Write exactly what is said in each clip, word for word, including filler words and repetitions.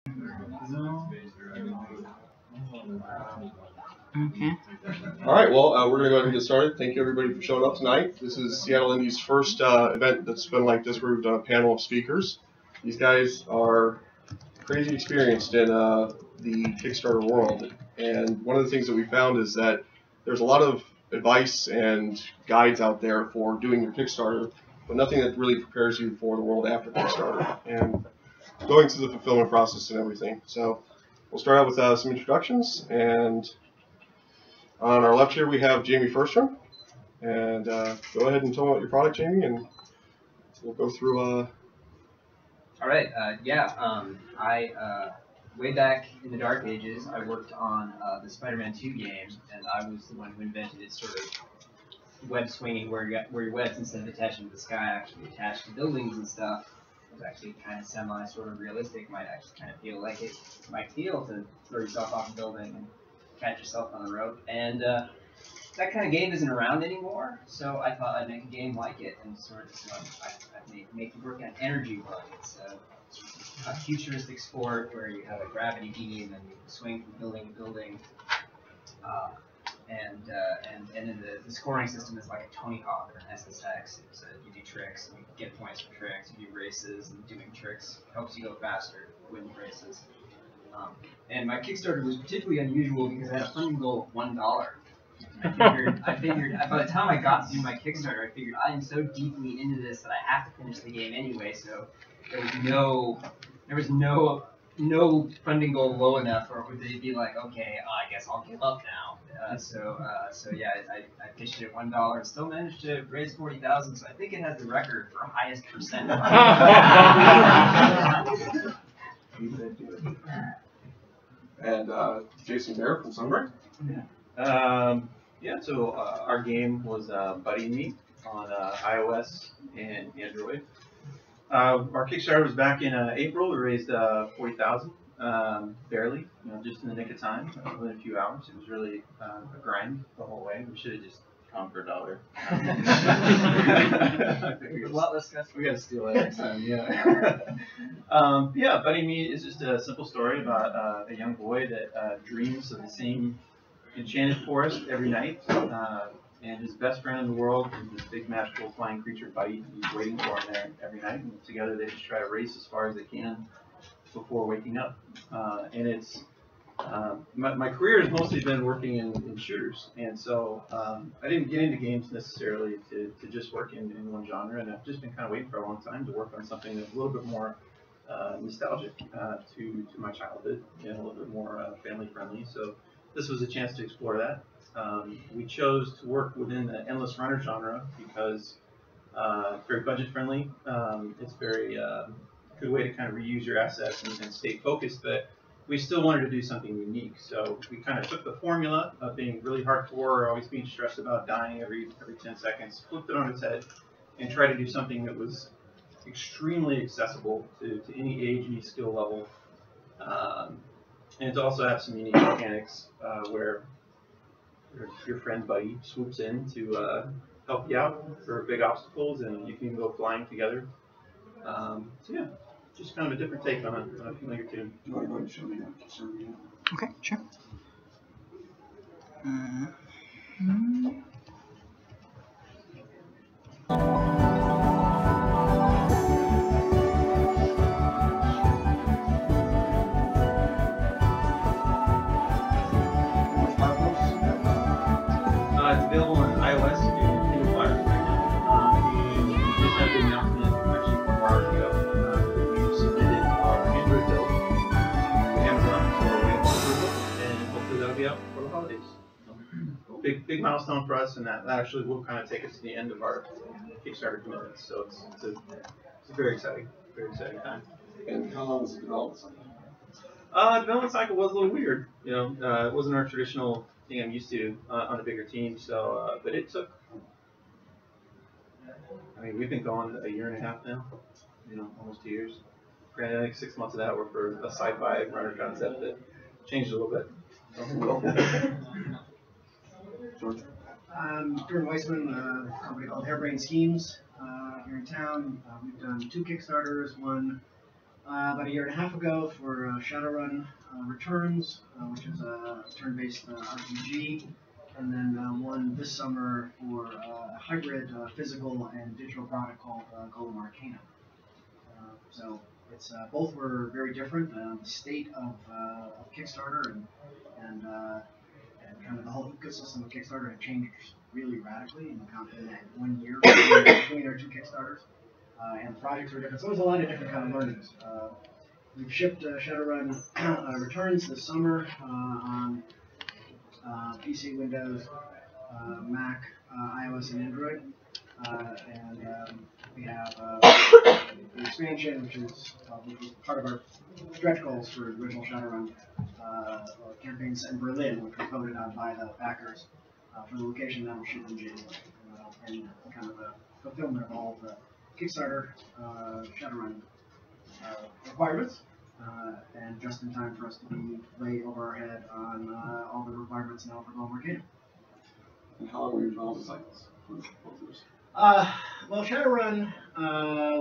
Okay. All right, well, uh, we're going to go ahead and get started. Thank you, everybody, for showing up tonight. This is Seattle Indie's first uh, event that's been like this, where we've done a panel of speakers. These guys are crazy experienced in uh, the Kickstarter world. And one of the things that we found is that there's a lot of advice and guides out there for doing your Kickstarter, but nothing that really prepares you for the world after Kickstarter and going through the fulfillment process and everything. So we'll start out with uh, some introductions. And on our left here, we have Jamie Firstrom. And uh, go ahead and tell me about your product, Jamie, and we'll go through. Uh... All right. Uh, yeah. Um, I uh, way back in the dark ages, I worked on uh, the Spider-Man two game, and I was the one who invented it, sort of web swinging, where you got, where your webs, instead of attaching to the sky, actually attached to buildings and stuff. It was actually kind of semi, sort of realistic. Might actually kind of feel like it might feel to throw yourself off a building and catch yourself on the rope. And uh, that kind of game isn't around anymore, so I thought I'd make a game like it, and sort of, so I, I make, make it work on energy bug. It's a, a futuristic sport where you have a gravity beam and you swing from building to building. Uh, and, uh, and and then the, the scoring system is like a Tony Hawk or an S S X. It's a, you do tricks and you get points for tricks. You do races, and doing tricks helps you go faster, win races. Um, and my Kickstarter was particularly unusual because I had a funding goal of one dollar. I figured, I figured, by the time I got to do my Kickstarter, I figured I am so deeply into this that I have to finish the game anyway. So there was no, there was no, no funding goal low enough, or would they be like, okay, uh, I guess I'll give up now. Uh, so, uh, so yeah, I, I pitched it at one dollar and still managed to raise forty thousand. So I think it has the record for highest percent. And uh, Jason Bear from Sunbreak. Yeah. Um, yeah. So uh, our game was uh, Buddy Me on uh, iOS and Android. Uh, our Kickstarter was back in uh, April. We raised uh, forty thousand, um, barely, you know, just in the nick of time, uh, within a few hours. It was really uh, a grind the whole way. We should have just gone for a dollar. A lot less stressful. We got to steal that next time. Yeah. um, yeah. Buddy Me is just a simple story about uh, a young boy that uh, dreams of the same enchanted forest every night. Uh, And his best friend in the world is this big magical flying creature, Buddy. He's waiting for him there every night. And together they just try to race as far as they can before waking up. Uh, and it's uh, my, my career has mostly been working in, in shooters. And so um, I didn't get into games necessarily to, to just work in, in one genre. And I've just been kind of waiting for a long time to work on something that's a little bit more uh, nostalgic uh, to, to my childhood and a little bit more uh, family friendly. So this was a chance to explore that. Um, we chose to work within the endless runner genre because uh, it's very budget friendly. Um, it's very uh, good way to kind of reuse your assets and, and stay focused, but we still wanted to do something unique. So we kind of took the formula of being really hardcore, always being stressed about dying every every ten seconds, flipped it on its head, and tried to do something that was extremely accessible to, to any age, any skill level, um, and to also have some unique mechanics uh, where Your, your friend Buddy swoops in to uh, help you out for big obstacles, and you can go flying together. Um, so yeah, just kind of a different take on a, on a familiar tune. Do you want to go ahead and show me that Kickstarter again? Okay, sure. Uh, hmm. It's available on iOS and Kindle Fire right now. Um, and we just had the announcement actually from a while ago. Uh, we submitted our Android build to Amazon for waiting for approval, and hopefully that'll be out before the holidays. So, big big milestone for us, and that, that actually will kind of take us to the end of our Kickstarter commitments. So it's it's a, it's a very exciting, very exciting time. And how long was the development cycle? Uh, development cycle was a little weird. You know, uh, it wasn't our traditional thing I'm used to uh, on a bigger team. So, uh, but it took. I mean, we've been going a year and a half now. You know, almost two years. Granted, I think six months of that were for a sci-fi runner concept that changed a little bit. George? I'm Stuart Weissman, uh, a company called Hairbrain Schemes uh, here in town. Uh, we've done two Kickstarters, one uh, about a year and a half ago for uh, Shadowrun uh, Returns, uh, which is a turn-based uh, R P G, and then uh, one this summer for uh, a hybrid uh, physical and digital product called uh, Golem Arcana. Uh, so it's uh, both were very different. Uh, the state of, uh, of Kickstarter and and, uh, and kind of the whole ecosystem of Kickstarter had changed really radically in, the, in that one year between, between our two Kickstarters. Uh, and the projects were different. So there's a lot of different kind of learnings. Uh, we've shipped uh, Shadowrun uh, Returns this summer uh, on uh, P C, Windows, uh, Mac, uh, iOS, and Android. Uh, and um, we have uh, the expansion, which is, uh, which was part of our stretch goals for the original Shadowrun uh, campaign set in Berlin, which was voted on by the backers uh, for the location that will ship in January. Uh, and kind of a fulfillment of all of the Kickstarter uh, Shadowrun uh, requirements, uh, and just in time for us to be way over our head on uh, all the requirements now for Golem Arcana. And how long were your development cycles for both of those? Uh, well, Shadowrun uh,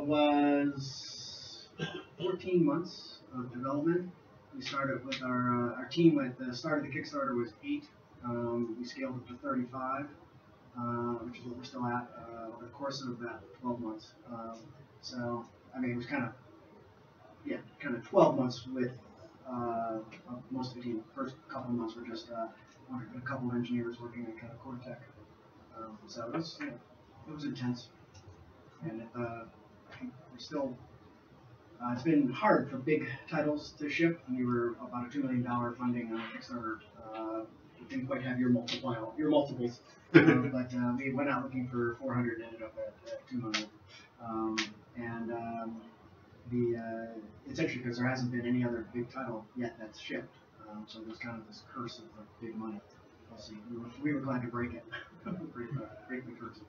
was fourteen months of development. We started with our uh, our team at the start of the Kickstarter was eight. Um, we scaled up to thirty-five. Uh, which is what we're still at uh, over the course of that twelve months. Um, so, I mean, it was kind of, yeah, kind of twelve months with uh, most of the team. The first couple of months were just uh, a couple of engineers working on kind of core tech. Um, so it was, you know, it was intense. And it, uh, I think we're still, uh, it's been hard for big titles to ship. We were about a two million dollars funding on Kickstarter. Uh, we didn't quite have your multiple, your multiples. uh, but uh, we went out looking for four hundred and ended up at, at two million. Um, and um, the uh, it's interesting because there hasn't been any other big title yet that's shipped. Um, so there's kind of this curse of like, big money. We'll see. We were, we were glad to break it. break, uh, break the curse.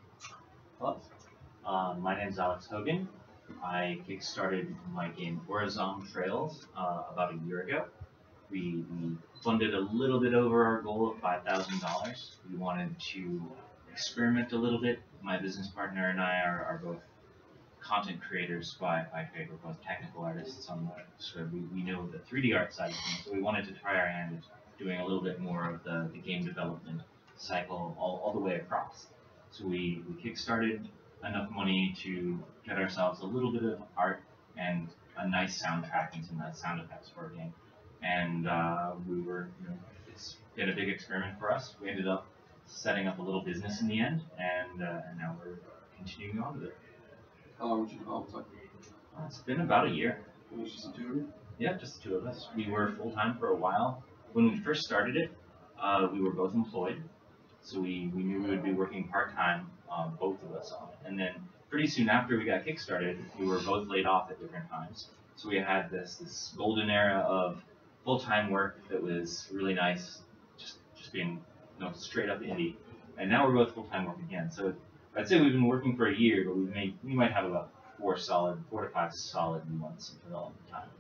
Hello. Um, my name is Alex Hogan. I kickstarted my game Horizon Trails uh, about a year ago. We, we funded a little bit over our goal of five thousand dollars. We wanted to experiment a little bit. My business partner and I are, are both content creators by, by trade. We're both technical artists on the so we, we know the three D art side of things. So we wanted to try our hand at doing a little bit more of the, the game development cycle all, all the way across. So we, we kickstarted enough money to get ourselves a little bit of art and a nice soundtrack and some nice sound effects for our game. And uh, we were, you know, it's been a big experiment for us. We ended up setting up a little business in the end, and uh, and now we're continuing on with it. How long was your development cycle? Uh, it's been about a year. It was just the two of you? Yeah, just the two of us. We were full time for a while. When we first started it, uh, we were both employed, so we, we knew we would be working part time, um, both of us on it. And then pretty soon after we got kickstarted, we were both laid off at different times. So we had this this golden era of full-time work that was really nice, just just being, you know, straight up indie. And now we're both full-time work again. So I'd say we've been working for a year, but we may we might have about four solid, four to five solid months of development time.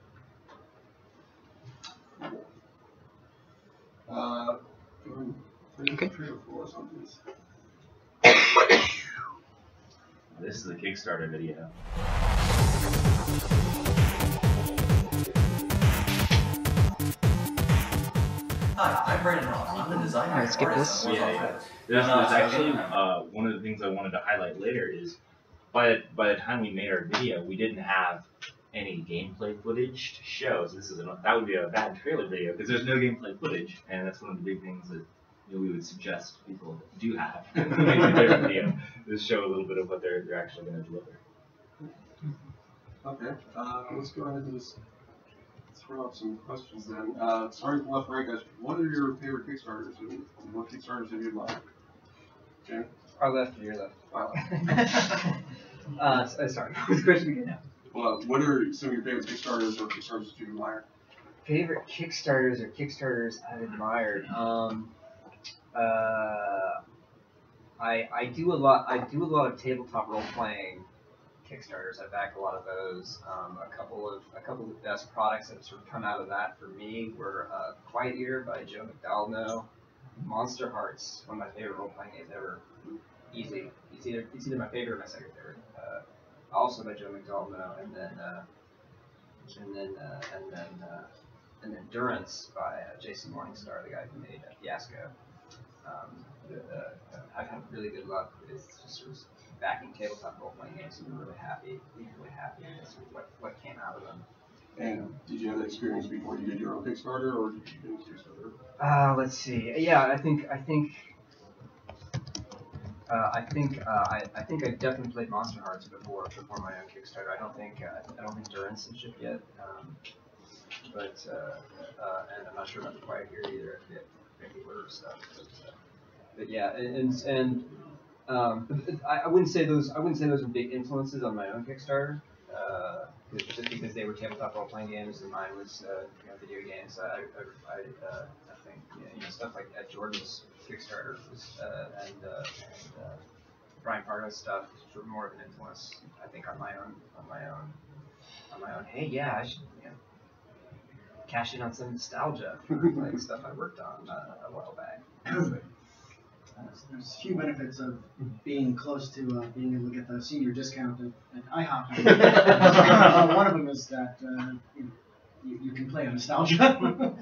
Uh, Okay. Three or four or something. This is the Kickstarter video. Hi, I'm Brandon Ross. I'm the designer. Alright, skip this. Yeah, yeah. There's, there's actually uh, one of the things I wanted to highlight later is by by the time we made our video, we didn't have any gameplay footage to show. So this is an, that would be a bad trailer video because there's no gameplay footage, and that's one of the big things that, you know, we would suggest people do have when they do their video is show a little bit of what they're they're actually going to deliver. Okay, uh, let's go ahead and just throw out some questions then. Uh, starting from left to right, guys, what are your favorite Kickstarters and what Kickstarters have you admired? Jim? Our left or your left? Wow. uh, so- sorry, what's the question again now? Well, what are some of your favorite Kickstarters or Kickstarters that you admire? Favorite Kickstarters or Kickstarters I've admired. Um, uh, I I do a lot. I do a lot of tabletop role playing Kickstarters. I back a lot of those. Um, a couple of a couple of the best products that have sort of come out of that for me were uh, Quiet Ear by Joe McDowell. Monster Hearts, one of my favorite role playing games ever. Easy. It's either it's either my favorite or my second favorite. Uh, also by Joe McDowell, and then uh, and then uh, and then uh, and then Durance by uh, Jason Morningstar, the guy who made uh, Fiasco. Um, the, uh, I've had really good luck with just sort of backing tabletop role-playing games, and I'm really happy, really happy with sort of what, what came out of them. And did you have that experience before you did your own Kickstarter, or did you do Kickstarter? Uh, let's see. Yeah, I think I think uh, I think uh, I, I think I definitely played Monster Hearts before before my own Kickstarter. I don't think uh, I don't think Durance has shipped yet, um, but uh, uh, and I'm not sure about the Quiet Here either. If it, if it order stuff, but, uh, but yeah, and and um, but I, I wouldn't say those I wouldn't say those were big influences on my own Kickstarter. Uh, just because they were tabletop role-playing games and mine was uh, you know, video games. I, I, I, uh, I think you know, stuff like Ed Jordan's Kickstarter was, uh, and, uh, and uh, Brian Pardo's stuff was more of an influence, I think, on my own, on my own, on my own. Hey, yeah, I should you know, cash in on some nostalgia for like stuff I worked on uh, a while back. There's a few benefits of being close to uh, being able to get the senior discount at, at IHOP. uh, one of them is that uh, you, know, you, you can play on nostalgia.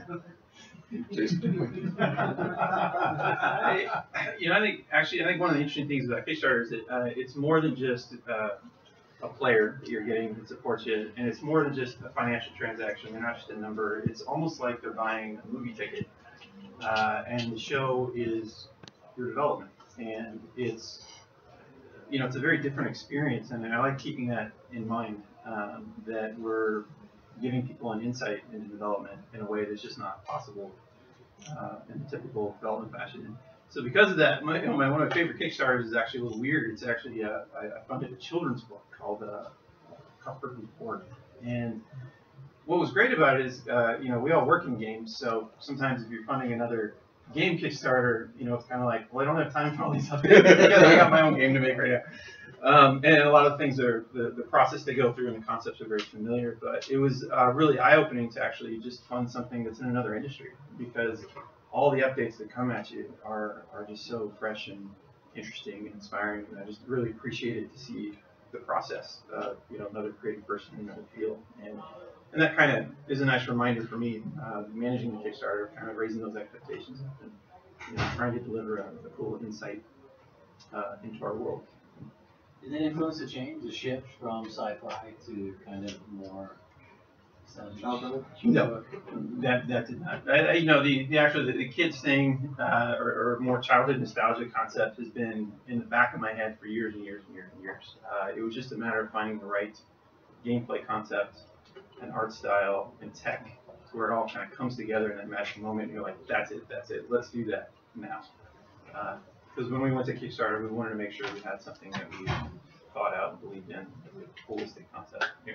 I, you know, I think actually, I think one of the interesting things about Kickstarter is that uh, it's more than just uh, a player that you're getting that supports you, and it's more than just a financial transaction. They're not just a number. It's almost like they're buying a movie ticket, uh, and the show is your development, and it's you know it's a very different experience, and I like keeping that in mind, um, that we're giving people an insight into development in a way that's just not possible uh, in the typical development fashion. So because of that, my, you know, my one of my favorite Kickstarters is actually a little weird. It's actually uh, I, I funded a children's book called uh, Cuthbert and Ford, and what was great about it is uh, you know we all work in games, so sometimes if you're funding another game Kickstarter, you know, it's kind of like, well, I don't have time for all these other things because I got my own game to make right now. Um, and a lot of things are, the, the process they go through and the concepts are very familiar, but it was uh, really eye-opening to actually just fund something that's in another industry, because all the updates that come at you are, are just so fresh and interesting and inspiring, and I just really appreciated to see the process, uh, you know, another creative person in another field. And And that kind of is a nice reminder for me, uh, managing the Kickstarter, kind of raising those expectations up and you know, trying to deliver a, a cool insight uh, into our world. Did that influence the change, the shift from sci-fi to kind of more childhood? No, that that did not. I, I, you know, the, the actually the, the kids thing uh, or, or more childhood nostalgia concept has been in the back of my head for years and years and years and years. Uh, it was just a matter of finding the right gameplay concept and art style and tech, where it all kind of comes together in that magic moment. And you're like, that's it, that's it. Let's do that now. Because uh, when we went to Kickstarter, we wanted to make sure we had something that we thought out and believed in, a holistic concept. Yeah.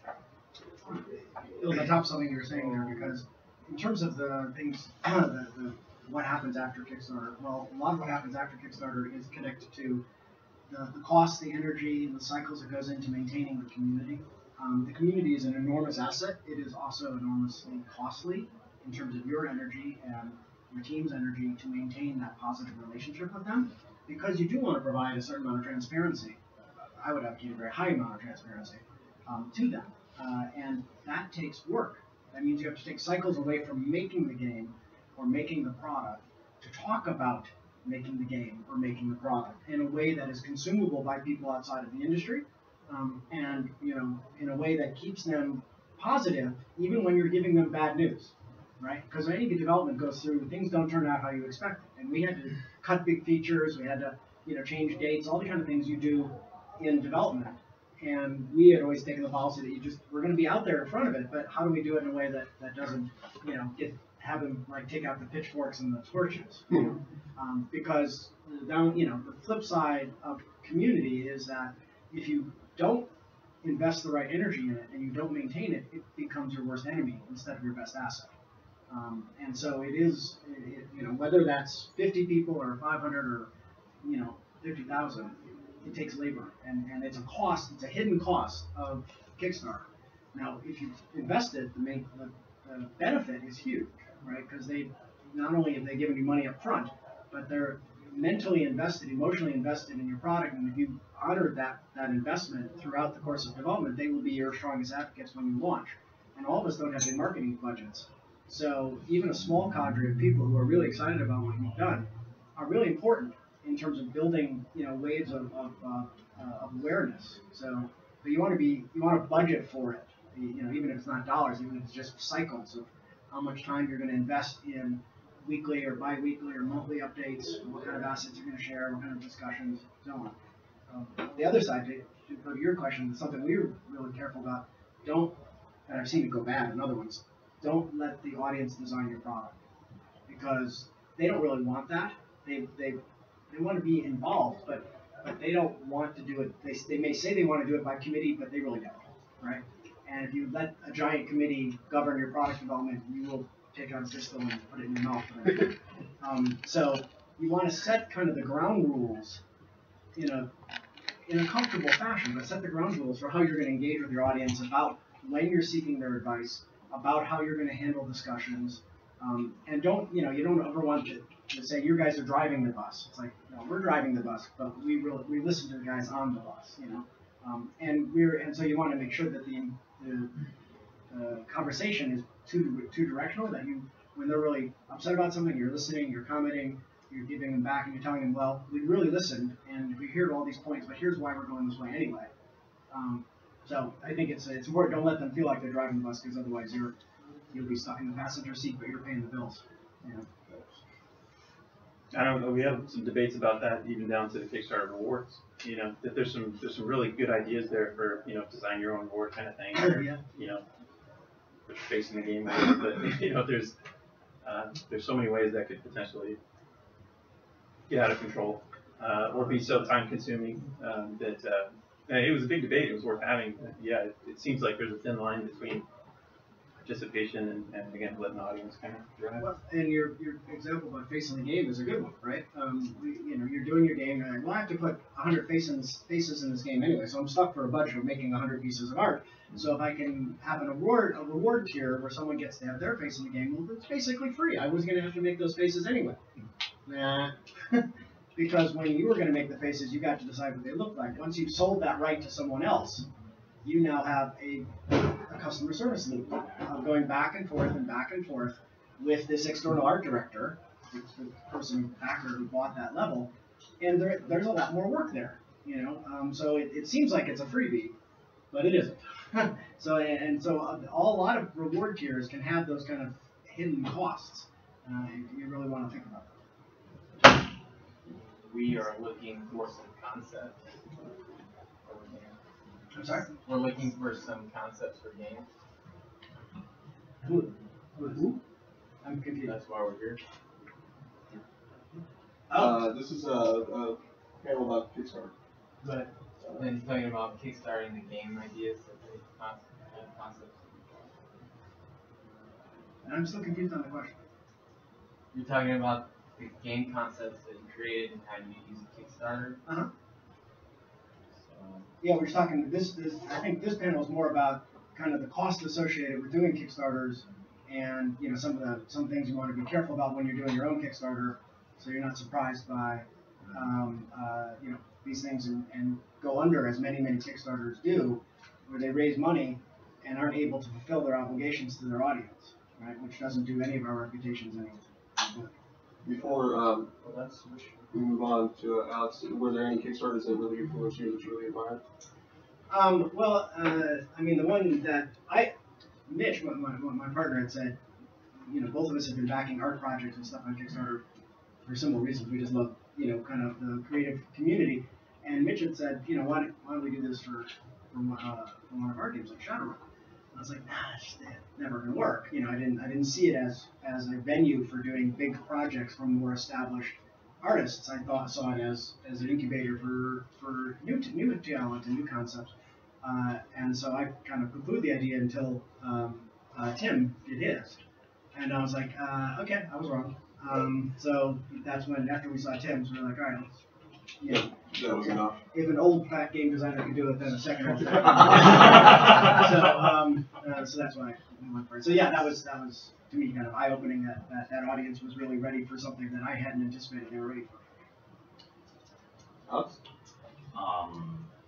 It was on top of something you were saying there, because in terms of the things, the, the, what happens after Kickstarter, well, a lot of what happens after Kickstarter is connected to the, the cost, the energy, and the cycles that goes into maintaining the community. Um, the community is an enormous asset. It is also enormously costly in terms of your energy and your team's energy to maintain that positive relationship with them, because you do want to provide a certain amount of transparency. I would advocate a very high amount of transparency um, to them, uh, and that takes work. That means you have to take cycles away from making the game or making the product to talk about making the game or making the product in a way that is consumable by people outside of the industry. Um, and you know, in a way that keeps them positive, even when you're giving them bad news, right? Because any development goes through, things don't turn out how you expect it, and we had to cut big features, we had to, you know, change dates, all the kind of things you do in development. And we had always taken the policy that you just, we're going to be out there in front of it, but how do we do it in a way that that doesn't, you know, get have them like take out the pitchforks and the torches, you know? Um, because down, you know, the flip side of community is that if you don't invest the right energy in it and you don't maintain it, it becomes your worst enemy instead of your best asset. Um, and so it is, it, you know, whether that's fifty people or five hundred or, you know, fifty thousand, it takes labor, and, and it's a cost, it's a hidden cost of Kickstarter. Now, if you invest it, the, main, the, the benefit is huge, right? Because they, not only have they given you money up front, but they're mentally invested, emotionally invested in your product, and if you honored that, that investment throughout the course of development, they will be your strongest advocates when you launch. and all of us don't have big marketing budgets. So even a small cadre of people who are really excited about what you've done are really important in terms of building, you know, waves of, of, uh, uh, of awareness. So, but you want to be, you want to budget for it. You know, even if it's not dollars, even if it's just cycles of how much time you're going to invest in weekly or bi-weekly or monthly updates, what kind of assets you're going to share, what kind of discussions, so on. Um, the other side, to, to go to your question, something we were really careful about, don't, and I've seen it go bad in other ones, don't let the audience design your product, because they don't really want that. They, they, they want to be involved, but, but they don't want to do it. They, they may say they want to do it by committee, but they really don't, right? And if you let a giant committee govern your product development, you will take out a pistol and put it in your mouth. um, so you want to set kind of the ground rules in a in a comfortable fashion, but set the ground rules for how you're going to engage with your audience about when you're seeking their advice, about how you're going to handle discussions, um, and don't you know you don't ever want to, to say you guys are driving the bus. It's like, no, we're driving the bus, but we really, we listen to the guys on the bus, you know, um, and we're and so you want to make sure that the the uh, conversation is two two directional. That you, when they're really upset about something, you're listening, you're commenting, you're giving them back, and you're telling them, well, we really listened, and we heard all these points, but here's why we're going this way anyway. Um, so I think it's it's important. Don't let them feel like they're driving the bus, because otherwise you're you'll be stuck in the passenger seat, but you're paying the bills. You know? I don't know. We have some debates about that, even down to the Kickstarter rewards. You know, that there's some there's some really good ideas there for, you know, design your own reward kind of thing. Or, Yeah. You know, put your face in the game. But you know, there's uh, there's so many ways that could potentially get out of control, uh, or be so time consuming um, that uh, and it was a big debate. It was worth having. But yeah, it, it seems like there's a thin line between participation and, and again, letting the audience kind of drive. Well, and your your example about facing the game is a good one, right? Um, we, you know, you're doing your game, and you're like, well, I have to put one hundred faces faces in this game anyway, so I'm stuck for a budget of making one hundred pieces of art. So if I can have an reward a reward tier where someone gets to have their face in the game, well, it's basically free. I was going to have to make those faces anyway. Nah. Because when you were going to make the faces, you got to decide what they looked like. Once you've sold that right to someone else, you now have a, a customer service loop of going back and forth and back and forth with this external art director, the person backer who bought that level, and there, there's a lot more work there, you know. Um, so it, it seems like it's a freebie, but it isn't. so and, and so a, a lot of reward tiers can have those kind of hidden costs. Uh, you really want to think about that. We are looking for some concepts. I'm sorry? We're looking for some concepts for games. Who? Who? who? I'm confused. That's why we're here. Oh. Uh, this is a, a panel about Kickstarter. But And he's talking about kickstarting the game ideas of the concepts. and I'm still confused on the question. You're talking about the game concepts that you created and how you use a Kickstarter. Uh huh. So, Yeah, we're just talking. This, this, I think this panel is more about kind of the cost associated with doing Kickstarters, and you know some of the some things you want to be careful about when you're doing your own Kickstarter, so you're not surprised by um, uh, you know these things and, and go under as many many Kickstarters do, where they raise money and aren't able to fulfill their obligations to their audience, right? Which doesn't do any of our reputations any good. Before um, well, that's we move on to uh, Alex, were there any Kickstarters that really influenced you that you really admired? Um, well, uh, I mean, the one that I, Mitch, my, my, my partner, had said, you know, both of us have been backing art projects and stuff on Kickstarter for similar reasons. We just love, you know, kind of the creative community. And Mitch had said, you know, why don't, why don't we do this for, for, uh, for one of our games, like Shadowrun? I was like, nah, it's just never gonna work. You know, I didn't, I didn't see it as, as a venue for doing big projects from more established artists. I thought saw it as, as an incubator for, for new, new talent and new concepts. Uh, and so I kind of poo-pooed the idea until um, uh, Tim did his. And I was like, uh, okay, I was wrong. Um, so that's when, after we saw Tim's, we were like, all right, let's, you know, That was enough. if an old fat game designer could do it, then a second old fat game. so, um, uh, so that's why I went for it. So yeah, that was that was to me kind of eye-opening. That, that that audience was really ready for something that I hadn't anticipated they were ready for. Alex? Um,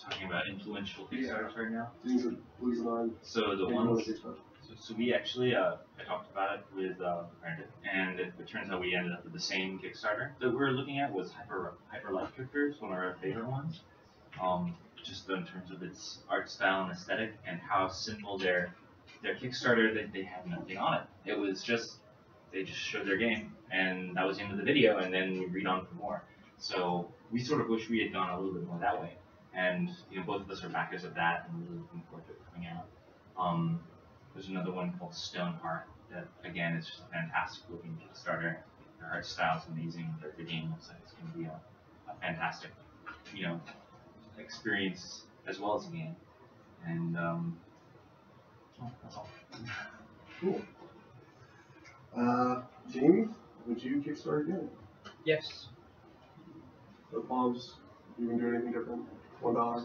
talking about influential Kickstarters right now. Things are losing on. So the Maybe ones, one Kickstarter. so, so we actually, uh, I talked about it with uh, Brandon, and it, it turns out we ended up with the same Kickstarter that we were looking at was Hyper Hyper Light Drifters, one of our favorite ones. Um, just in terms of its art style and aesthetic, and how simple their their Kickstarter, that they, they had nothing on it. It was just they just showed their game, and that was the end of the video, and then we read on for more. So we sort of wish we had gone a little bit more that way. And you know, both of us are backers of that, and we're really looking forward to it coming out. Um, there's another one called Stoneheart that, again, is just a fantastic looking Kickstarter. Their art style is amazing. Their the game looks like it's going to be a, a fantastic, you know, experience as well as a game. And um, oh, that's all. Cool. Uh, Jamie, would you Kickstarter again? Yes. No qualms? You can do anything different? One dollar?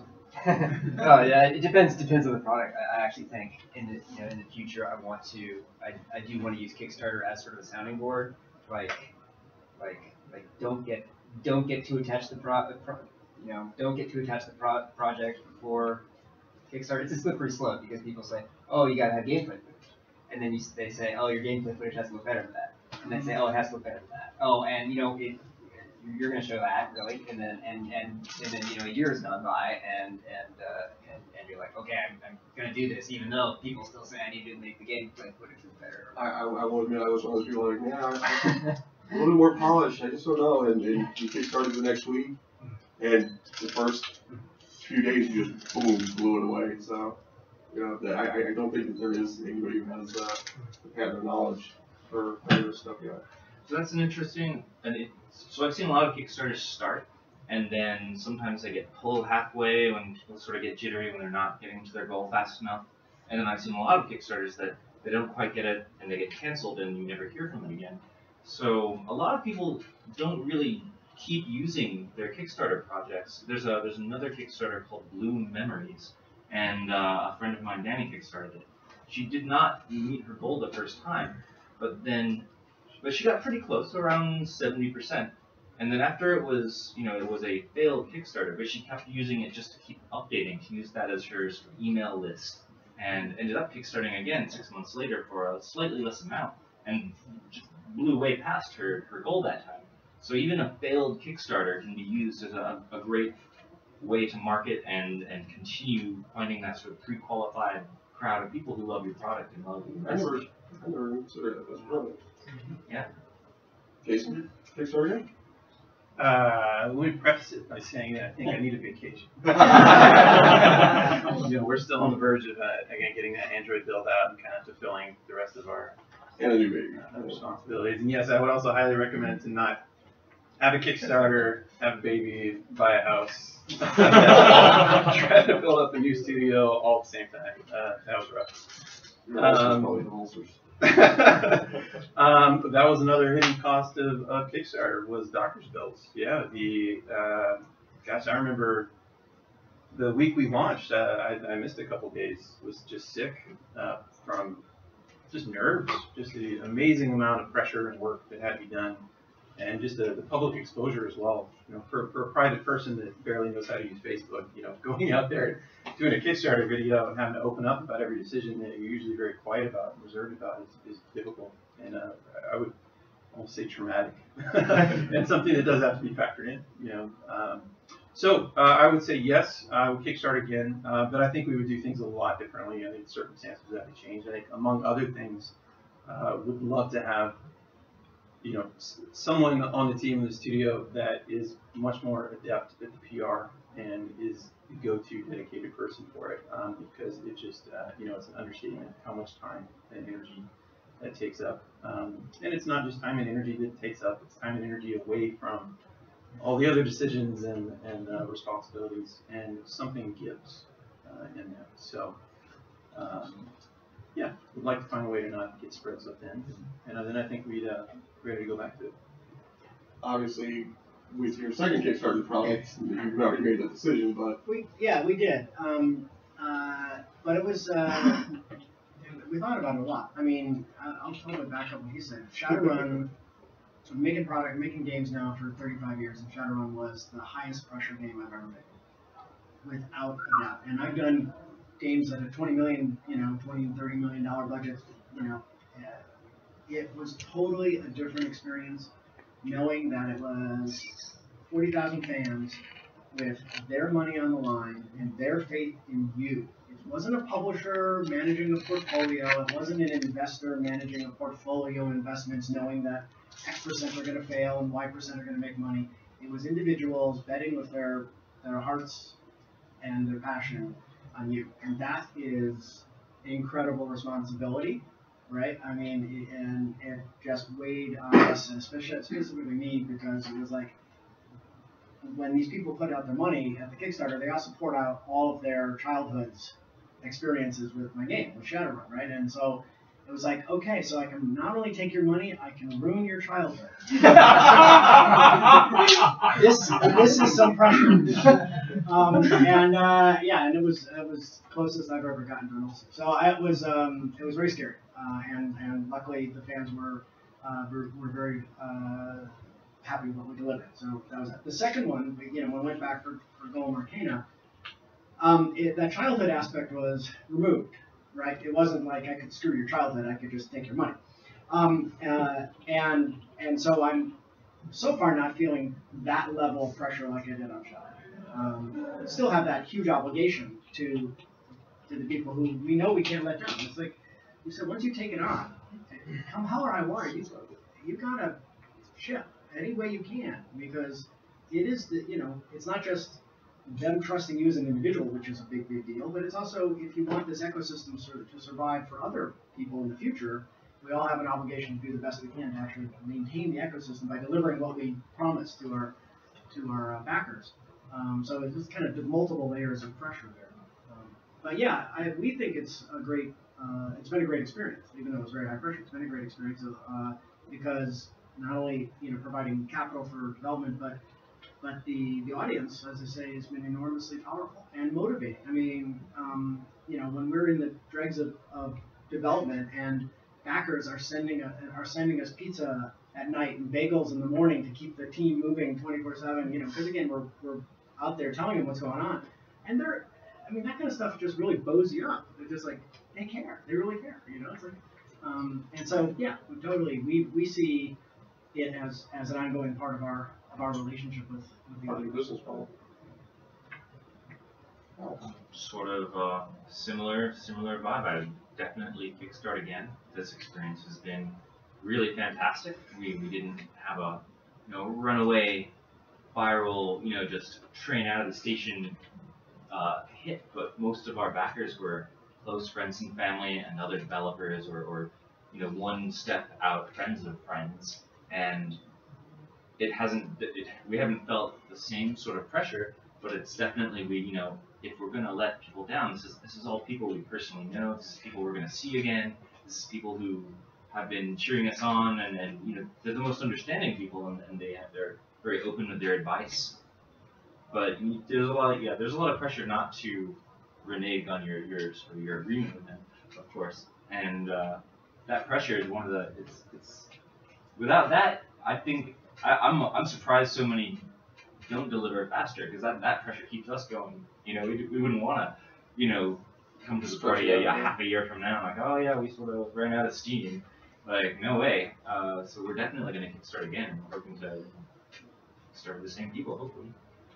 Oh yeah, it depends. Depends on the product. I, I actually think in the you know in the future I want to I, I do want to use Kickstarter as sort of a sounding board. Like like like don't get don't get too attached to the pro, pro you know don't get too attached to the pro, project before Kickstarter. It's a slippery slope because people say, oh, you gotta have gameplay footage, and then you, they say, oh, your gameplay footage has to look better than that, and they say, oh, it has to look better than that. Oh, and you know it. You're going to show that, really, and then and, and and then you know a year has gone by, and and uh, and, and you're like, okay, I'm, I'm going to do this, even though people still say I need to make the gameplay footage look better. I, I, I will admit I was one of those people like, yeah, I, a little bit more polished. I just don't know. And, and you Kickstarted the next week, and the first few days you just boom blew it away. So you know, I I don't think that there is anybody who has uh, the pattern of knowledge for this stuff yet. So that's an interesting, and it, so I've seen a lot of Kickstarters start, and then sometimes they get pulled halfway when people sort of get jittery when they're not getting to their goal fast enough. And then I've seen a lot of Kickstarters that they don't quite get it, and they get canceled, and you never hear from them again. So a lot of people don't really keep using their Kickstarter projects. There's a there's another Kickstarter called Bloom Memories, and uh, a friend of mine, Danny, kickstarted it. She did not meet her goal the first time, but then. But she got pretty close, around seventy percent. And then after it was, you know, it was a failed Kickstarter, but she kept using it just to keep updating. She used that as her sort of email list, and ended up Kickstarting again six months later for a slightly less amount, and just blew way past her, her goal that time. So even a failed Kickstarter can be used as a, a great way to market and, and continue finding that sort of pre-qualified crowd of people who love your product and love your I never, message. I never considered that. That's brilliant. Yeah. Jason, Kickstarter again? Uh, let me preface it by saying that I think I need a vacation. You know, we're still on the verge of, uh, again, getting that Android build out and kind of fulfilling the rest of our And a new baby. uh, responsibilities. And yes, I would also highly recommend to not have a Kickstarter, have a baby, buy a house, try to build up a new studio all at the same time. Uh, that was rough. Your ulcers Um, probably the ulcers. um, but that was another hidden cost of, of Kickstarter was doctor's bills. Yeah, the uh, gosh, I remember the week we launched. Uh, I, I missed a couple days. Was just sick uh, from just nerves, just the amazing amount of pressure and work that had to be done, and just the, the public exposure as well. You know, for, for a private person that barely knows how to use Facebook, you know, going out there doing a Kickstarter video and having to open up about every decision that you're usually very quiet about and reserved about is, is difficult, and uh, I would almost say traumatic, and something that does have to be factored in. You know, um, so uh, I would say yes, I would Kickstart again, uh, but I think we would do things a lot differently. I think circumstances would have to change. I think among other things, uh, would love to have, you know, someone on the team in the studio that is much more adept at the P R and is the go-to dedicated person for it, um, because it just, uh, you know, it's an understatement how much time and energy that takes up. Um, and it's not just time and energy that it takes up, it's time and energy away from all the other decisions and, and uh, responsibilities, and something gives uh, in that. So, um, yeah, we'd like to find a way to not get spread so thin, and uh, then I think we'd uh, ready to go back to it. Obviously, with your second Kickstarter project, you've already made that decision, but We, yeah, we did. Um, uh, but it was, uh, we thought about it a lot. I mean, I- I'll totally back up what you said. Shadowrun, so making product, making games now for thirty-five years, and Shadowrun was the highest pressure game I've ever made. without a doubt. And I've done games that have twenty million, you know, twenty and thirty million dollar budgets. You know, uh, it was totally a different experience, knowing that it was forty thousand fans with their money on the line and their faith in you. It wasn't a publisher managing a portfolio. It wasn't an investor managing a portfolio of investments, knowing that X percent are going to fail and Y percent are going to make money. It was individuals betting with their their hearts and their passion on you, and that is incredible responsibility, right? I mean, and it just weighed on us, and especially specifically me, because it was like, when these people put out their money at the Kickstarter, they also poured out all of their childhood's experiences with my game, with Shadowrun, right? And so it was like, okay, so I can not only take your money, I can ruin your childhood. this this is some pressure. um, and uh, yeah, and it was it was closest I've ever gotten to an ulcer. So it was um, it was very scary, uh, and and luckily the fans were uh, were, were very uh, happy with what we delivered. So that was it. The second one, you know, when I went back for for Golem Arcana, um, it, that childhood aspect was removed. Right? It wasn't like I could screw your childhood, I could just take your money. Um, uh, and and so I'm so far not feeling that level of pressure like I did on Shadowrun. Um, still have that huge obligation to to the people who we know we can't let down. It's like you said, once you take it on, come hell or high water, you you gotta ship any way you can, because it is the, you know, it's not just them trusting you as an individual, which is a big, big deal, but it's also, if you want this ecosystem to survive for other people in the future, we all have an obligation to do the best we can to actually maintain the ecosystem by delivering what we promised to our to our uh, backers. Um, so it's just kind of multiple layers of pressure there. Um, but yeah, I, we think it's a great, uh, it's been a great experience, even though it was very high pressure. It's been a great experience uh, because not only, you know, providing capital for development, but But the, the audience, as I say, has been enormously powerful and motivating. I mean, um, you know, when we're in the dregs of, of development and backers are sending a, are sending us pizza at night and bagels in the morning to keep the team moving twenty-four seven, you know, because again, we're, we're out there telling them what's going on. And they're, I mean, that kind of stuff just really bows you up. They're just like, they care. They really care, you know? It's like, um, and so, yeah, we totally, we, we see it as, as an ongoing part of our of our relationship with, with the Part of audience. the business model. Sort of uh, similar, similar vibe. I would definitely kickstart again. This experience has been really fantastic. We we didn't have a, you know, runaway, viral, you know, just train out of the station uh, hit. But most of our backers were close friends and family and other developers, or, or you know, one step out friends of friends, and it hasn't, it, we haven't felt the same sort of pressure, but it's definitely, we, you know, if we're going to let people down, this is this is all people we personally know, this is people we're going to see again, this is people who have been cheering us on, and, and you know, they're the most understanding people, and, and they have, they're very open with their advice. But there's a lot of, yeah, there's a lot of pressure not to renege on your, your, sort of your agreement with them, of course. And uh, that pressure is one of the, it's, it's, without that, I think, I, I'm I'm surprised so many don't deliver faster, because that, that pressure keeps us going. You know, we, we wouldn't want to, you know, come to the party a, a half a year from now, like, oh yeah, we sort of ran out of steam. Like, no way. Uh, so we're definitely going to kickstart again. We're hoping to start with the same people, hopefully.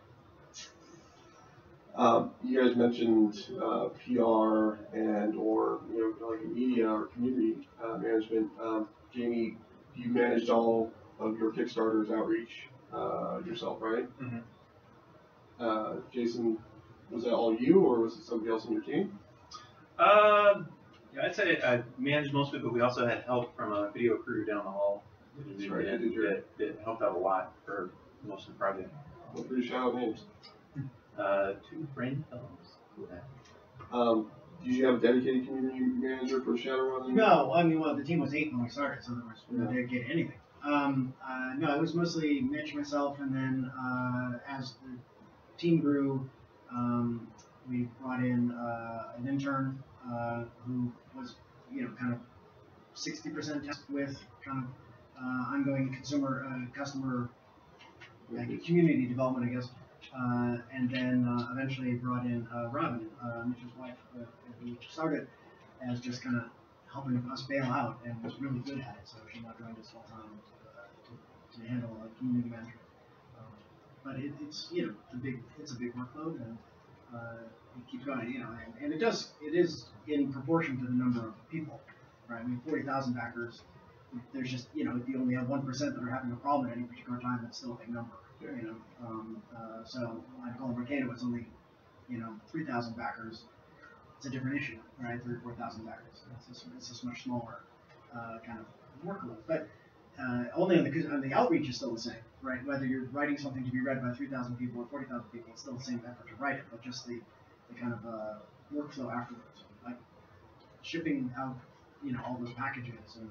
Um, you guys mentioned uh, P R and or you know like media or community uh, management. Um, Jamie, you managed all of your Kickstarter's outreach uh, yourself, right? Mm-hmm. Uh, Jason, was that all you, or was it somebody else on your team? Um, yeah, I'd say I managed most of it, but we also had help from a video crew down the hall. That's right, that, did your... that, that helped out a lot for most of the project. Well, pretty shout out names. Uh, two brain fellows. Um, did you have a dedicated community manager for Shadowrun? No, I mean, well, the team was eight when we started, so there was we Yeah. didn't get anything. Um, uh, no, it was mostly Mitch, myself, and then uh, as the team grew, um, we brought in uh, an intern uh, who was, you know, kind of sixty percent tasked with kind of uh, ongoing consumer, uh, customer, like, community development, I guess. uh, and then uh, eventually brought in uh, Robin, uh, Mitch's wife, uh, who started as just kind of helping us bail out and was really good at it. So she now joined us full time uh, to, to handle uh, community management. Um, but it, it's you know it's a big it's a big workload, and uh, it keeps going. You know, and, and it does it is in proportion to the number of people, right? I mean, forty thousand backers. There's just you know if you only have one percent that are having a problem at any particular time, that's still a big number. You know, um, uh, so on Golden Volcano, it's only you know three thousand backers. It's a different issue, right? Three or four thousand backers. It's just, it's just much smaller uh, kind of workload. But uh, only on the on the outreach is still the same, right? Whether you're writing something to be read by three thousand people or forty thousand people, it's still the same effort to write it, but just the, the kind of uh, workflow afterwards, like shipping out, you know, all those packages. And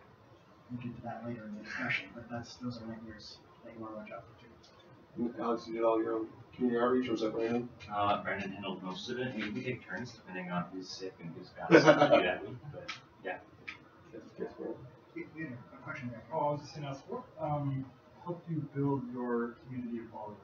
we'll get to that later in the discussion. But that's those are nightmares that you want to watch out for too. Alex, you did all your own community outreach, or was that Brandon? Uh, Brandon handled most of it. I mean, we take turns depending on who's sick and who's got something to do that week. But yeah. Yes, yes, ma'am. Yeah, a question back. Oh, I was just gonna ask, what um, helped you build your community of followers?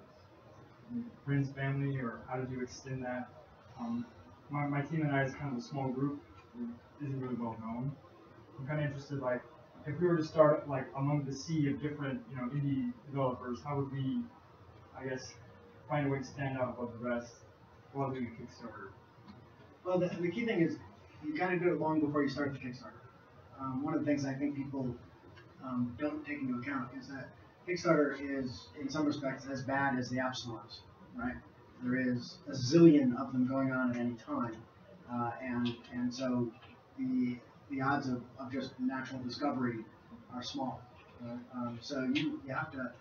I mean, friends, family, or how did you extend that? Um, my, my team and I is kind of a small group, it isn't really well known. I'm kind of interested, like, if we were to start like among the sea of different, you know, indie developers, how would we, I guess, find a way to stand out above the rest while doing a Kickstarter? Well, the, the key thing is you got to do it long before you start the Kickstarter. Um, one of the things I think people um, don't take into account is that Kickstarter is, in some respects, as bad as the App Stores, right? There is a zillion of them going on at any time, uh, and and so the the odds of, of just natural discovery are small. Right? Um, so you, you have to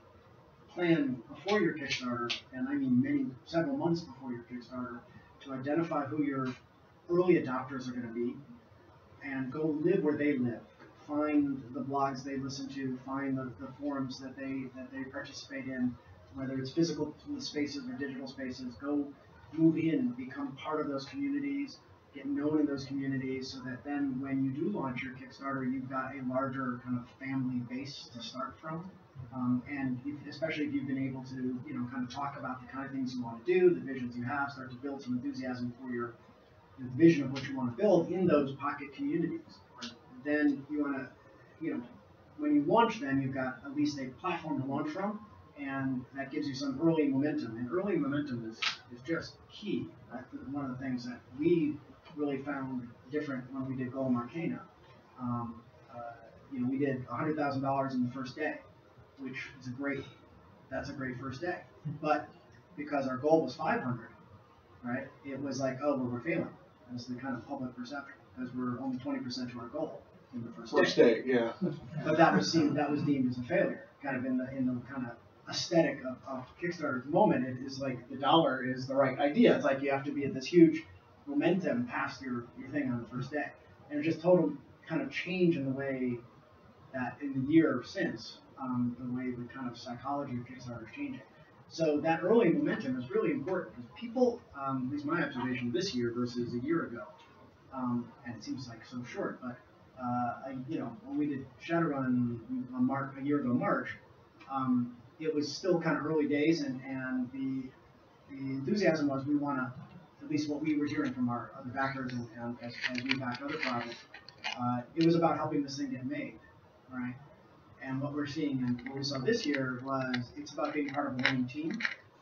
plan before your Kickstarter, and I mean many, several months before your Kickstarter, to identify who your early adopters are going to be, and go live where they live. Find the blogs they listen to, find the, the forums that they that they participate in, whether it's physical spaces or digital spaces. Go move in, become part of those communities, get known in those communities, so that then when you do launch your Kickstarter, you've got a larger kind of family base to start from. Um, and if, especially if you've been able to, you know, kind of talk about the kind of things you want to do, the visions you have, start to build some enthusiasm for your the vision of what you want to build in those pocket communities. Then you want to, you know, when you launch them, you've got at least a platform to launch from, and that gives you some early momentum. And early momentum is, is just key. That's one of the things that we really found different when we did Golem Arcana. Um, uh, you know, we did one hundred thousand dollars in the first day, which is a great, that's a great first day. But because our goal was five hundred, right, it was like, oh, well, we're failing. That's the kind of public perception, because we're only twenty percent to our goal in the first, First day. day, yeah. But that was seen, that was deemed as a failure, kind of in the in the kind of aesthetic of, of Kickstarter at the moment. It is like the dollar is the right idea. It's like you have to be at this huge momentum past your, your thing on the first day. And it's just total kind of change in the way that in the year since, um, the way the kind of psychology of Kickstarter is changing. So that early momentum is really important, because people, um, at least my observation this year versus a year ago, um, and it seems like so short, but uh, I, you know, when we did Shadowrun a, Mar- a year ago March, um, it was still kind of early days, and, and the, the enthusiasm was we want to, at least what we were hearing from our other backers and, and as, as we backed other projects, uh, it was about helping this thing get made, right? And what we're seeing and what we saw this year was it's about being part of a winning team.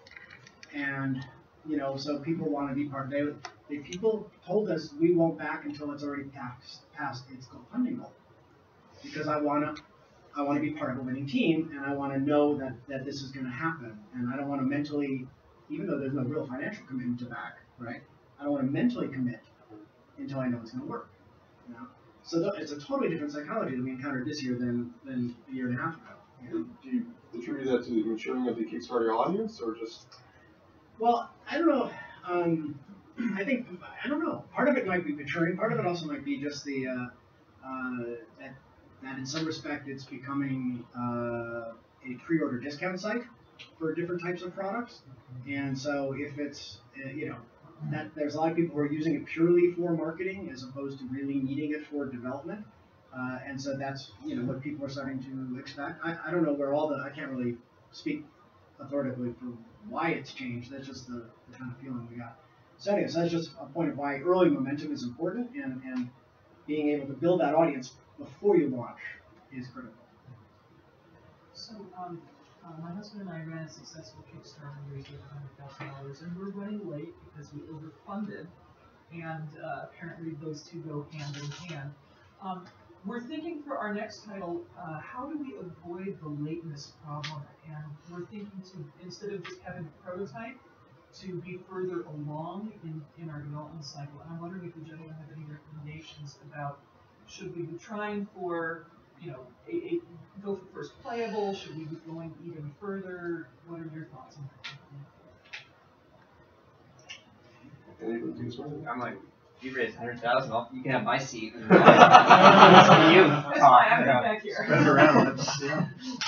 And, you know, so people want to be part of it. They, they, people told us we won't back until it's already passed, passed its funding goal. Because I want to I want to be part of a winning team, and I want to know that, that this is going to happen. And I don't want to mentally, even though there's no real financial commitment to back, right? I don't want to mentally commit until I know it's going to work. You know? So th- it's a totally different psychology that we encountered this year than, than a year and a half ago. You know? Do you attribute that to the maturing of the Kickstarter audience, or just? Well, I don't know. Um, I think, I don't know. Part of it might be maturing. Part of it also might be just the, uh, uh, that, that in some respect it's becoming uh, a pre-order discount site for different types of products. And so if it's, uh, you know, that there's a lot of people who are using it purely for marketing as opposed to really needing it for development. Uh, and so that's, you know, what people are starting to expect. I, I don't know where all the, I can't really speak authoritatively for why it's changed. That's just the, the kind of feeling we got. So anyway, so that's just a point of why early momentum is important, and, and being able to build that audience before you launch is critical. So, um, uh, my husband and I ran a successful Kickstarter and raised over one hundred thousand dollars, and we're running late because we overfunded, and uh, apparently those two go hand in hand. Um, we're thinking for our next title, uh, how do we avoid the lateness problem? And we're thinking to, instead of just having a prototype, to be further along in, in our development cycle. And I'm wondering if you gentlemen have any recommendations about, should we be trying for, you know, a, a, go for first playable? Should we be going even further? What are your thoughts on that? Anybody do this one? I'm like, you raised one hundred thousand dollars, you can have my seat. you. That's why I'm Yeah. back here. Spread it around. Yeah.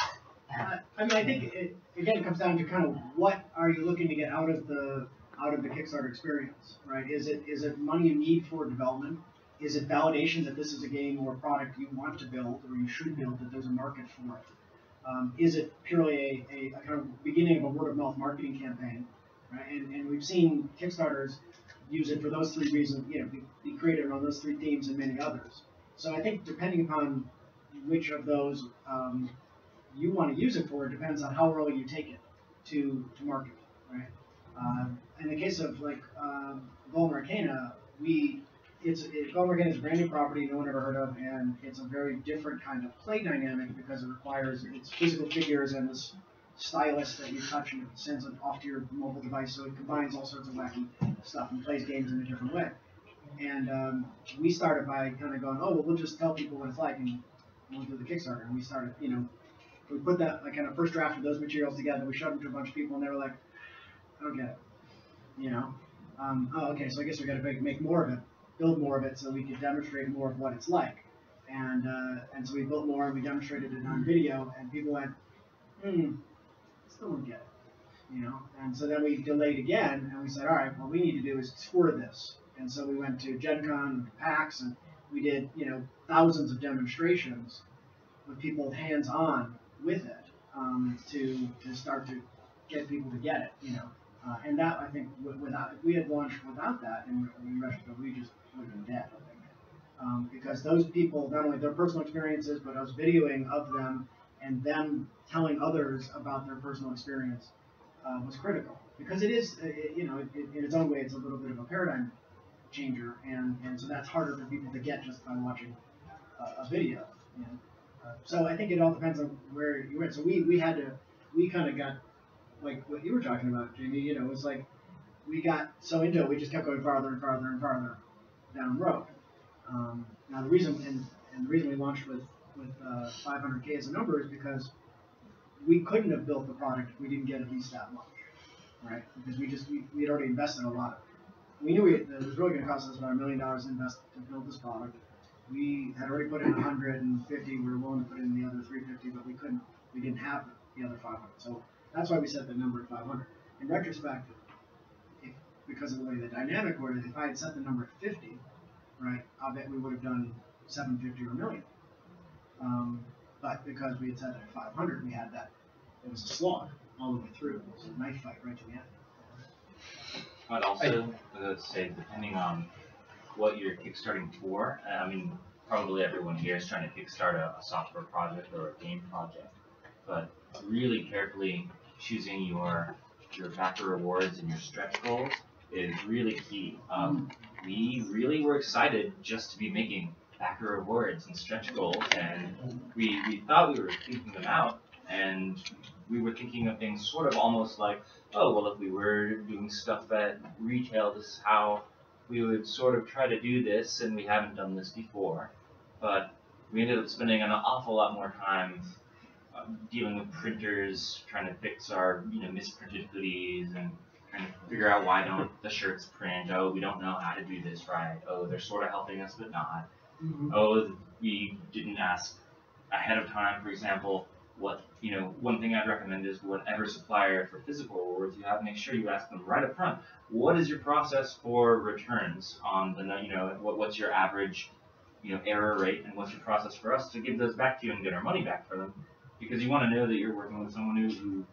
Uh, I mean, I think it again comes down to kind of what are you looking to get out of the out of the Kickstarter experience, right? Is it is it money you need for development? Is it validation that this is a game or a product you want to build or you should build, that there's a market for it? Um, is it purely a, a, a kind of beginning of a word of mouth marketing campaign, right? And and we've seen Kickstarters use it for those three reasons, you know, be, be created on those three themes and many others. So I think depending upon which of those um, you want to use it for, it depends on how early you take it to, to market, right? Uh, in the case of like um, Golden Arcana, we it's it, Golden Arcana is a brand new property no one ever heard of, and it's a very different kind of play dynamic because it requires it's physical figures and this stylus that you touch and it sends it off to your mobile device, so it combines all sorts of wacky stuff and plays games in a different way. And um, we started by kind of going, oh well, we'll just tell people what it's like, and we'll do the Kickstarter. And we started, you know. We put that like kind of first draft of those materials together. We showed them to a bunch of people, and they were like, "I don't get it," you know. Um, oh, okay, so I guess we got to make, make more of it, build more of it, so we could demonstrate more of what it's like. And uh, and so we built more, and we demonstrated it on video, and people went, "Hmm, still don't get it," you know. And so then we delayed again, and we said, "All right, what we need to do is tour this." And so we went to Gen Con, PAX, and we did, you know, thousands of demonstrations with people hands-on with it um, to to start to get people to get it, you know, uh, and that I think without if we had launched without that, in, in retrospect, we just would have been dead, I think, um, because those people not only their personal experiences, but us videoing of them and them telling others about their personal experience uh, was critical, because it is, it, you know, it, it, in its own way, it's a little bit of a paradigm changer, and and so that's harder for people to get just by watching uh, a video, you know. So I think it all depends on where you went. So we, we had to, we kind of got, like what you were talking about, Jamie, you know, it was like, we got so into it, we just kept going farther and farther and farther down the road. Um, now the reason, and, and the reason we launched with, with uh, five hundred K as a number is because we couldn't have built the product if we didn't get at least that much, right? Because we just, we, we had already invested a lot. We knew we, it was really going to cost us about a million dollars to invest to build this product. We had already put in one hundred fifty. We were willing to put in the other three hundred fifty, but we couldn't. We didn't have the other five hundred. So that's why we set the number at five hundred. In retrospect, if, because of the way the dynamic worked, if I had set the number at fifty, right, I'll bet we would have done seven fifty or a million. Um, but because we had set it at five hundred, we had that. It was a slog all the way through. It was a knife fight right to the end. I'd also uh, say, depending on what you're kickstarting for, I mean, probably everyone here is trying to kickstart a, a software project or a game project, but really carefully choosing your your backer rewards and your stretch goals is really key. Um, we really were excited just to be making backer rewards and stretch goals, and we, we thought we were thinking them out, and we were thinking of things sort of almost like, oh, well, if we were doing stuff at retail, this is how we would sort of try to do this, and we haven't done this before. But we ended up spending an awful lot more time uh, dealing with printers, trying to fix our, you know, misprinted hoodies, and trying to figure out why don't the shirts print. Oh, we don't know how to do this right. Oh, they're sort of helping us, but not. Mm-hmm. Oh, we didn't ask ahead of time, for example, what, you know, one thing I'd recommend is whatever supplier for physical rewards you have, make sure you ask them right up front. What is your process for returns on the, you know, what, what's your average, you know, error rate, and what's your process for us to give those back to you and get our money back for them? Because you want to know that you're working with someone who, who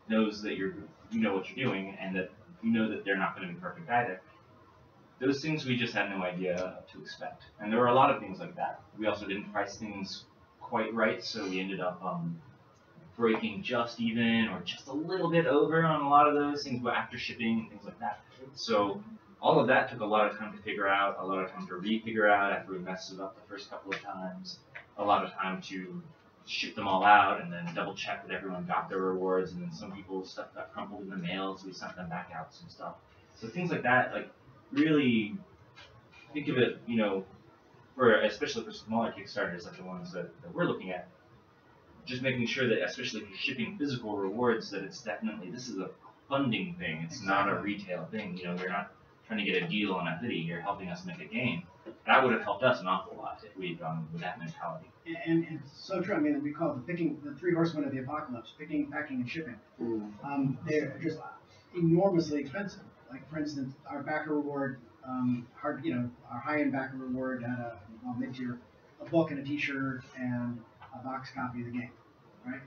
knows that you're you know what you're doing, and that you know that they're not going to be perfect either. Those things we just had no idea to expect, and there were a lot of things like that. We also didn't price things quite right, so we ended up um, breaking just even or just a little bit over on a lot of those things after shipping and things like that. So all of that took a lot of time to figure out, a lot of time to re-figure out after we messed it up the first couple of times, a lot of time to ship them all out and then double check that everyone got their rewards, and then some people's stuff got crumpled in the mail, so we sent them back out some stuff. So things like that, like really think of it, you know, for especially for smaller Kickstarters like the ones that, that we're looking at, just making sure that, especially if you're shipping physical rewards, that it's definitely, this is a funding thing, it's not a retail thing. You know, you're not trying to get a deal on a hoodie, you're helping us make a game. That would have helped us an awful lot if we'd gone with that mentality. And, and it's so true. I mean, we call it the picking, the three horsemen of the apocalypse: picking, packing, and shipping. Mm. Um, they're just enormously expensive. Like, for instance, our backer reward, um, hard, you know, our high-end backer reward had a well, mid-tier, a book and a T-shirt and a box copy of the game, right?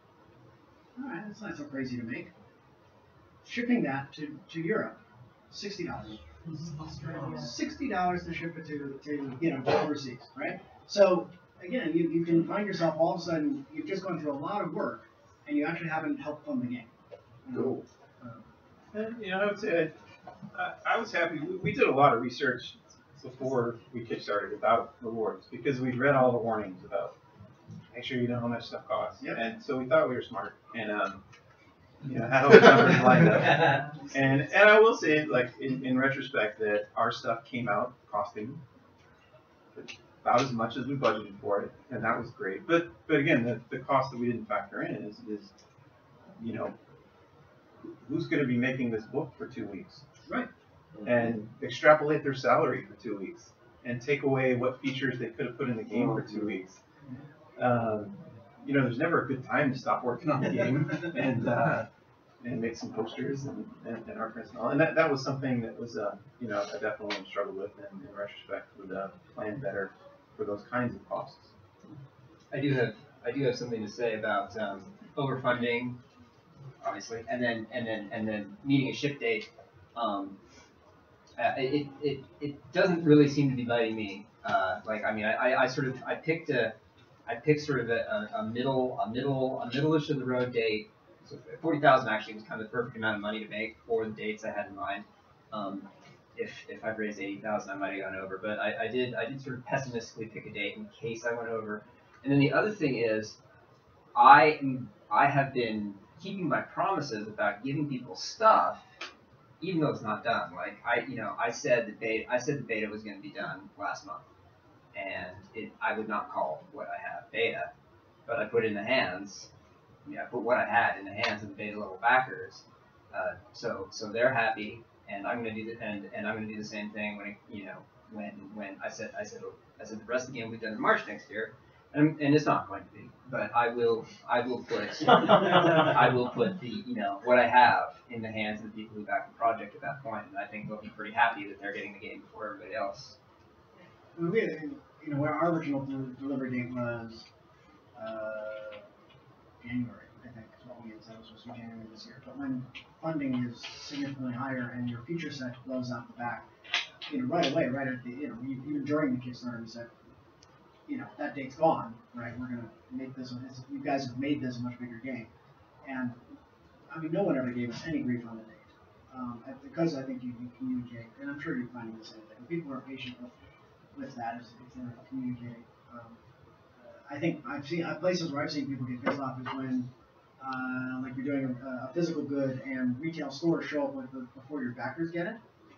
All right, that's not so crazy to make. Shipping that to, to Europe, sixty dollars. Australia. Sixty dollars to ship it to, to you know overseas, right? So again, you, you can find yourself all of a sudden you've just gone through a lot of work, and you actually haven't helped fund the game. Cool. And, you know, I would say I, I was happy. We, we did a lot of research before we kickstarted about rewards because we'd read all the warnings about make sure you know how much stuff costs. Yep. And so we thought we were smart and um, you know had all the numbers lined up. And and I will say, like in, in retrospect, that our stuff came out costing about as much as we budgeted for it, and that was great. But but again, the, the cost that we didn't factor in is is you know. Who's going to be making this book for two weeks? Right. And extrapolate their salary for two weeks and take away what features they could have put in the game for two weeks. Um, you know, there's never a good time to stop working on the game and uh, and make some posters and, and, and art prints and all. And that, that was something that was, uh, you know, I definitely struggled with and in retrospect would uh, plan better for those kinds of costs. I do have I do have something to say about um, overfunding, obviously, and then and then and then meeting a ship date. Um, uh, it, it it doesn't really seem to be biting me. Uh, like I mean, I, I sort of I picked a I picked sort of a, a middle a middle a middle-ish of the road date. So forty thousand actually was kind of the perfect amount of money to make for the dates I had in mind. Um, if if I'd raised eighty thousand, I might have gone over, but I, I did I did sort of pessimistically pick a date in case I went over. And then the other thing is, I I have been keeping my promises about giving people stuff, even though it's not done. Like I, you know, I said the beta, I said the beta was going to be done last month, and it, I would not call what I have beta, but I put it in the hands. Yeah, I put what I had in the hands of the beta level backers, uh, so so they're happy, and I'm going to do the and, and I'm going to do the same thing when it, you know when when I said I said I said the rest of the game will be done in March next year. And, and it's not going to be, but I will. I will put. I will put the you know what I have in the hands of the people who back the project at that point, and I think they'll be pretty happy that they're getting the game before everybody else. Well, we, you know, our original del- delivery date was uh, January, I think, is what we had said was supposed to be January this year. But when funding is significantly higher and your feature set blows out the back, you know, right away, right at the, you know, even during the Kickstarter, we said, you know, that date's gone, right? We're gonna make this. You guys have made this a much bigger game, and I mean, no one ever gave us any grief on the date, um, because I think you can communicate, and I'm sure you're finding the same thing. People are patient with with that if, if they're communicating. Um, I think I've seen uh, places where I've seen people get pissed off is when, uh, like, you're doing a, a physical good and retail stores show up with the, before your backers get it,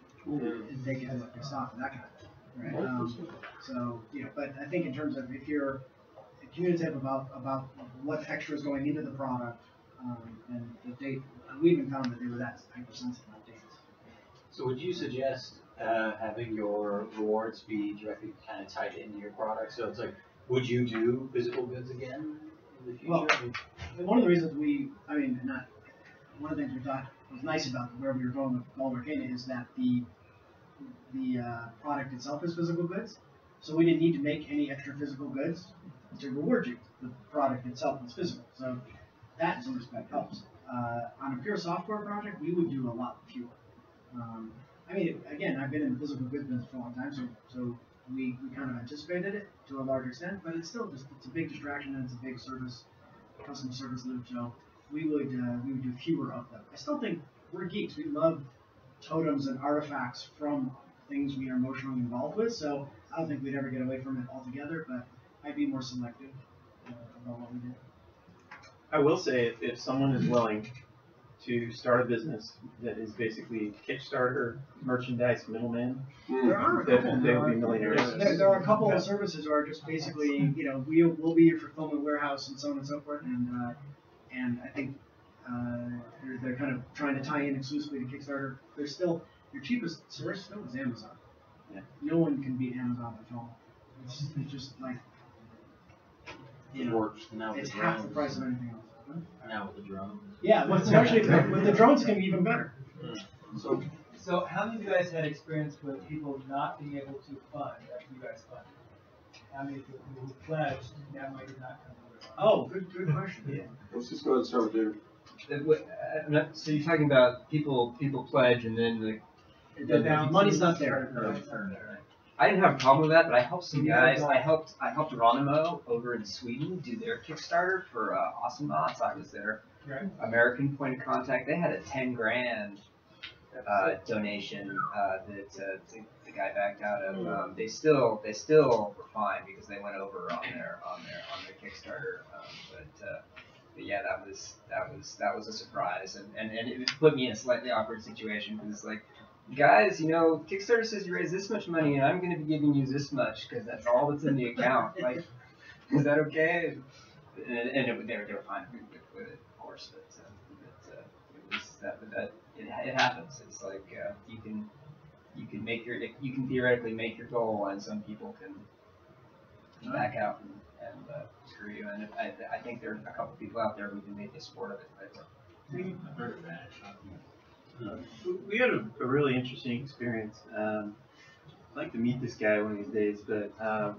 and they get pissed off and that kind of thing. Right. Um, so, you know, but I think in terms of if you're communicative about about what extra is going into the product, um, and the date, we even found that they were that hypersensitive on dates. So would you suggest uh, having your rewards be directly kind of tied into your product? So it's like, would you do physical goods again in the future? Well, I mean, one of the reasons we, I mean, not one of the things we thought was nice about where we were going with Gold Arcana is that the the uh, product itself is physical goods, so we didn't need to make any extra physical goods to reward you. The product itself was physical, so that in some respect helps. Uh, on a pure software project, we would do a lot fewer. Um, I mean, again, I've been in the physical goods business for a long time, so so we, we kind of anticipated it to a large extent, but it's still just it's a big distraction and it's a big service, customer service loop. So we would uh, we would do fewer of them. I still think we're geeks. We love totems and artifacts from things we are emotionally involved with. So I don't think we'd ever get away from it altogether, but I'd be more selective uh, about what we did. I will say, if, if someone is willing to start a business that is basically Kickstarter, merchandise, middleman, There are a they, couple. they will be millionaires. There, there are a couple of services who are just basically, you know, we will be your fulfillment warehouse and so on and so forth, and uh, and I think uh, they're, they're kind of trying to tie in exclusively to Kickstarter. They're still your cheapest source still is Amazon. Yeah. No one can beat Amazon fulfillment. It's, it's just like you know, works now with it's the half the drones. price of anything else. Huh? Now with the drones. Yeah, well, it's actually with the drones can be even better. So So how many of you guys had experience with people not being able to fund after you guys funded? How many people who pledged that money did not come through? Oh, good, good question. Yeah. Let's just go ahead and start with David. Uh, what- uh, I'm not- So you're talking about people people pledge and then the The, the money's not there. I didn't have a problem with that, but I helped some guys. I helped I helped Ronimo over in Sweden do their Kickstarter for uh, Awesome Bots. I was their Right. American point of contact. They had a ten grand uh, donation uh, that uh, the, the guy backed out of. Um, they still they still were fine because they went over on their on their on their Kickstarter. Um, but, uh, but yeah, that was that was that was a surprise, and, and, and it put me in a slightly awkward situation because it's like, guys, you know, Kickstarter says you raise this much money, and I'm going to be giving you this much because that's all that's in the account. Like, is that okay? And, and it, they, were, they were fine with, with it, of course. But, uh, but uh, it was that, that it, it happens. It's like uh, you can you can make your you can theoretically make your goal, and some people can back out and, and uh, screw you. And I, I think there are a couple people out there who can make a sport of it. But, I've heard of that. We had a, a really interesting experience. Um, I'd like to meet this guy one of these days, but um,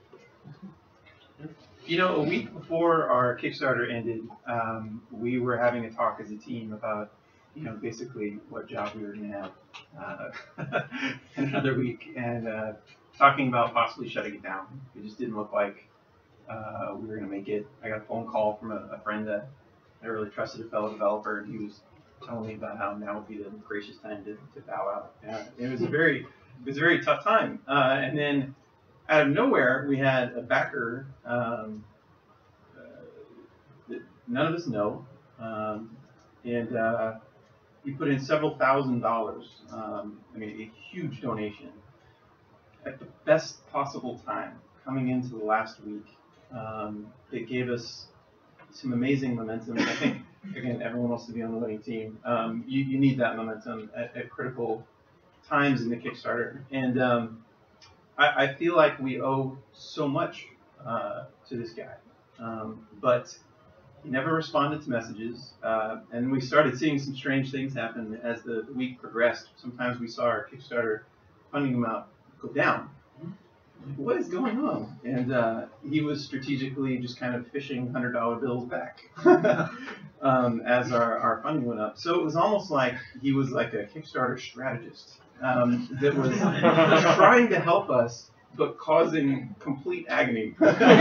you know, a week before our Kickstarter ended, um, we were having a talk as a team about, you know, basically what job we were going to have uh, in another week, and uh, talking about possibly shutting it down. It just didn't look like uh, we were going to make it. I got a phone call from a, a friend that I really trusted, a fellow developer, and he was telling me about how now would be the gracious time to, to bow out. Yeah, it was a very, it was a very tough time. Uh, and then out of nowhere, we had a backer um, uh, that none of us know, um, and uh, he put in several thousand dollars. Um, I mean, a huge donation at the best possible time, coming into the last week. Um, it gave us some amazing momentum. I think, again, everyone wants to be on the winning team. Um, you, you need that momentum at, at critical times in the Kickstarter. And um, I, I feel like we owe so much uh, to this guy. Um, but he never responded to messages. Uh, and we started seeing some strange things happen as the week progressed. Sometimes we saw our Kickstarter funding amount go down. What is going on? And uh, he was strategically just kind of fishing one hundred dollar bills back um, as our, our funding went up. So it was almost like he was like a Kickstarter strategist um, that was trying to help us, but causing complete agony.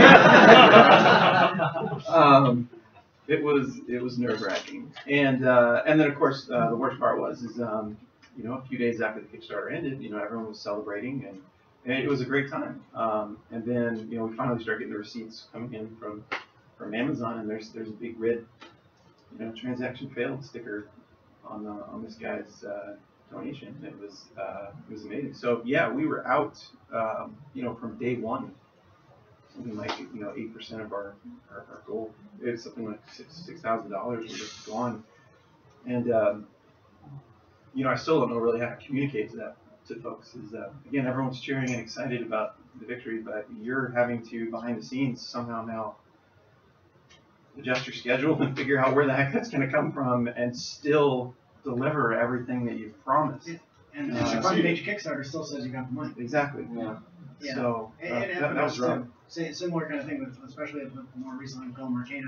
um, it was it was nerve wracking. And uh, and then of course uh, the worst part was is um, you know, a few days after the Kickstarter ended, you know, everyone was celebrating and. And it was a great time. Um, and then, you know, we finally started getting the receipts coming in from, from Amazon, and there's there's a big red, you know, transaction failed sticker on the, on this guy's uh, donation. It was uh, it was amazing. So yeah, we were out, um, you know, from day one. Something like you know eight percent of our, our, our goal. It's something like six six thousand dollars was just gone. And um, you know, I still don't know really how to communicate to that. To folks is uh, again, everyone's cheering and excited about the victory, but you're having to behind the scenes somehow now adjust your schedule and figure out where the heck that's going to come from and still deliver everything that you've promised. Yeah. And Uh, the front page Kickstarter still says you got the money. Exactly. Yeah. Yeah. So uh, And it that, happened that was to us, rough. too. Say a similar kind of thing with, especially with more recently with Golem Arcana.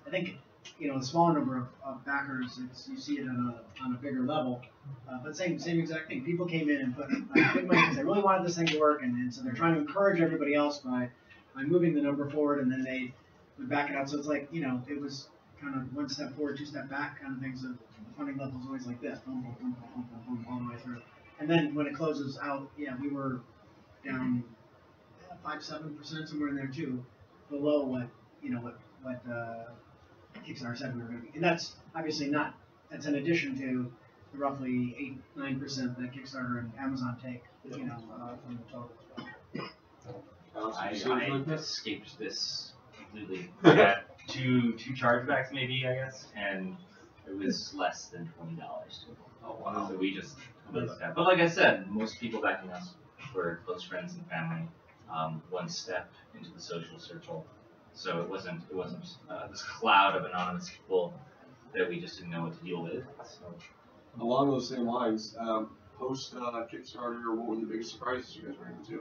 I think, you know, the smaller number of, of backers, it's, you see it on a, on a bigger level. Uh, but same same exact thing. People came in and put like, big money because they really wanted this thing to work, and, and so they're trying to encourage everybody else by, by moving the number forward, and then they would back it out. So it's like, you know, it was kind of one step forward, two step back kind of thing. So the funding level is always like this, boom, boom, boom, boom, boom, boom, all the way through. And then when it closes out, yeah, we were down five, seven percent somewhere in there too, below what you know what what uh, Kickstarter said we were going to be. And that's obviously not. That's in addition to the roughly eight, nine percent that Kickstarter and Amazon take, you know, uh, from the total as well. I, I escaped this completely. I got two two chargebacks maybe, I guess, and it was less than twenty dollars. Oh wow! So we just looked at. But like I said, most people backing us were close friends and family. Um, one step into the social circle, so it wasn't it wasn't uh, this cloud of anonymous people that we just didn't know what to deal with. So. Along those same lines, um, post uh, Kickstarter, what were the biggest surprises you guys ran into?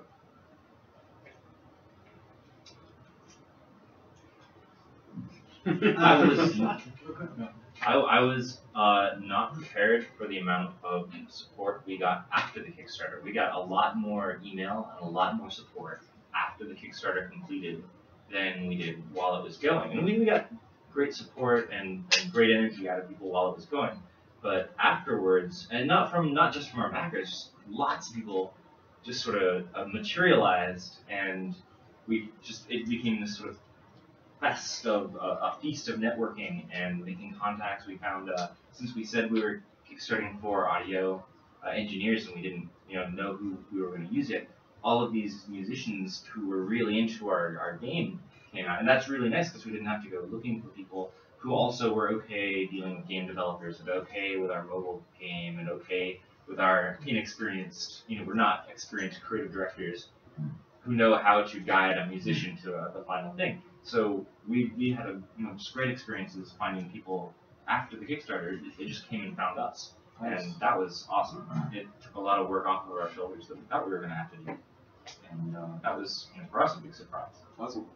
I was I, I was uh, not prepared for the amount of support we got after the Kickstarter. We got a lot more email and a lot more support after the Kickstarter completed than we did while it was going. And we, we got great support and, and great energy out of people while it was going. But afterwards, and not from not just from our backers, just lots of people just sort of uh, materialized, and we just it became this sort of fest of uh, a feast of networking and making contacts. We found uh, since we said we were kickstarting for audio uh, engineers and we didn't you know know who we were going to use it, all of these musicians who were really into our, our game came out, and that's really nice because we didn't have to go looking for people who also were okay dealing with game developers and okay with our mobile game and okay with our inexperienced, you know, we're not experienced creative directors who know how to guide a musician to a, the final thing. So we, we had a, you know, just great experiences finding people after the Kickstarter. They just came and found us, and that was awesome. It took a lot of work off of our shoulders that we thought we were going to have to do, and uh, that was, you know, for us a big surprise. Awesome.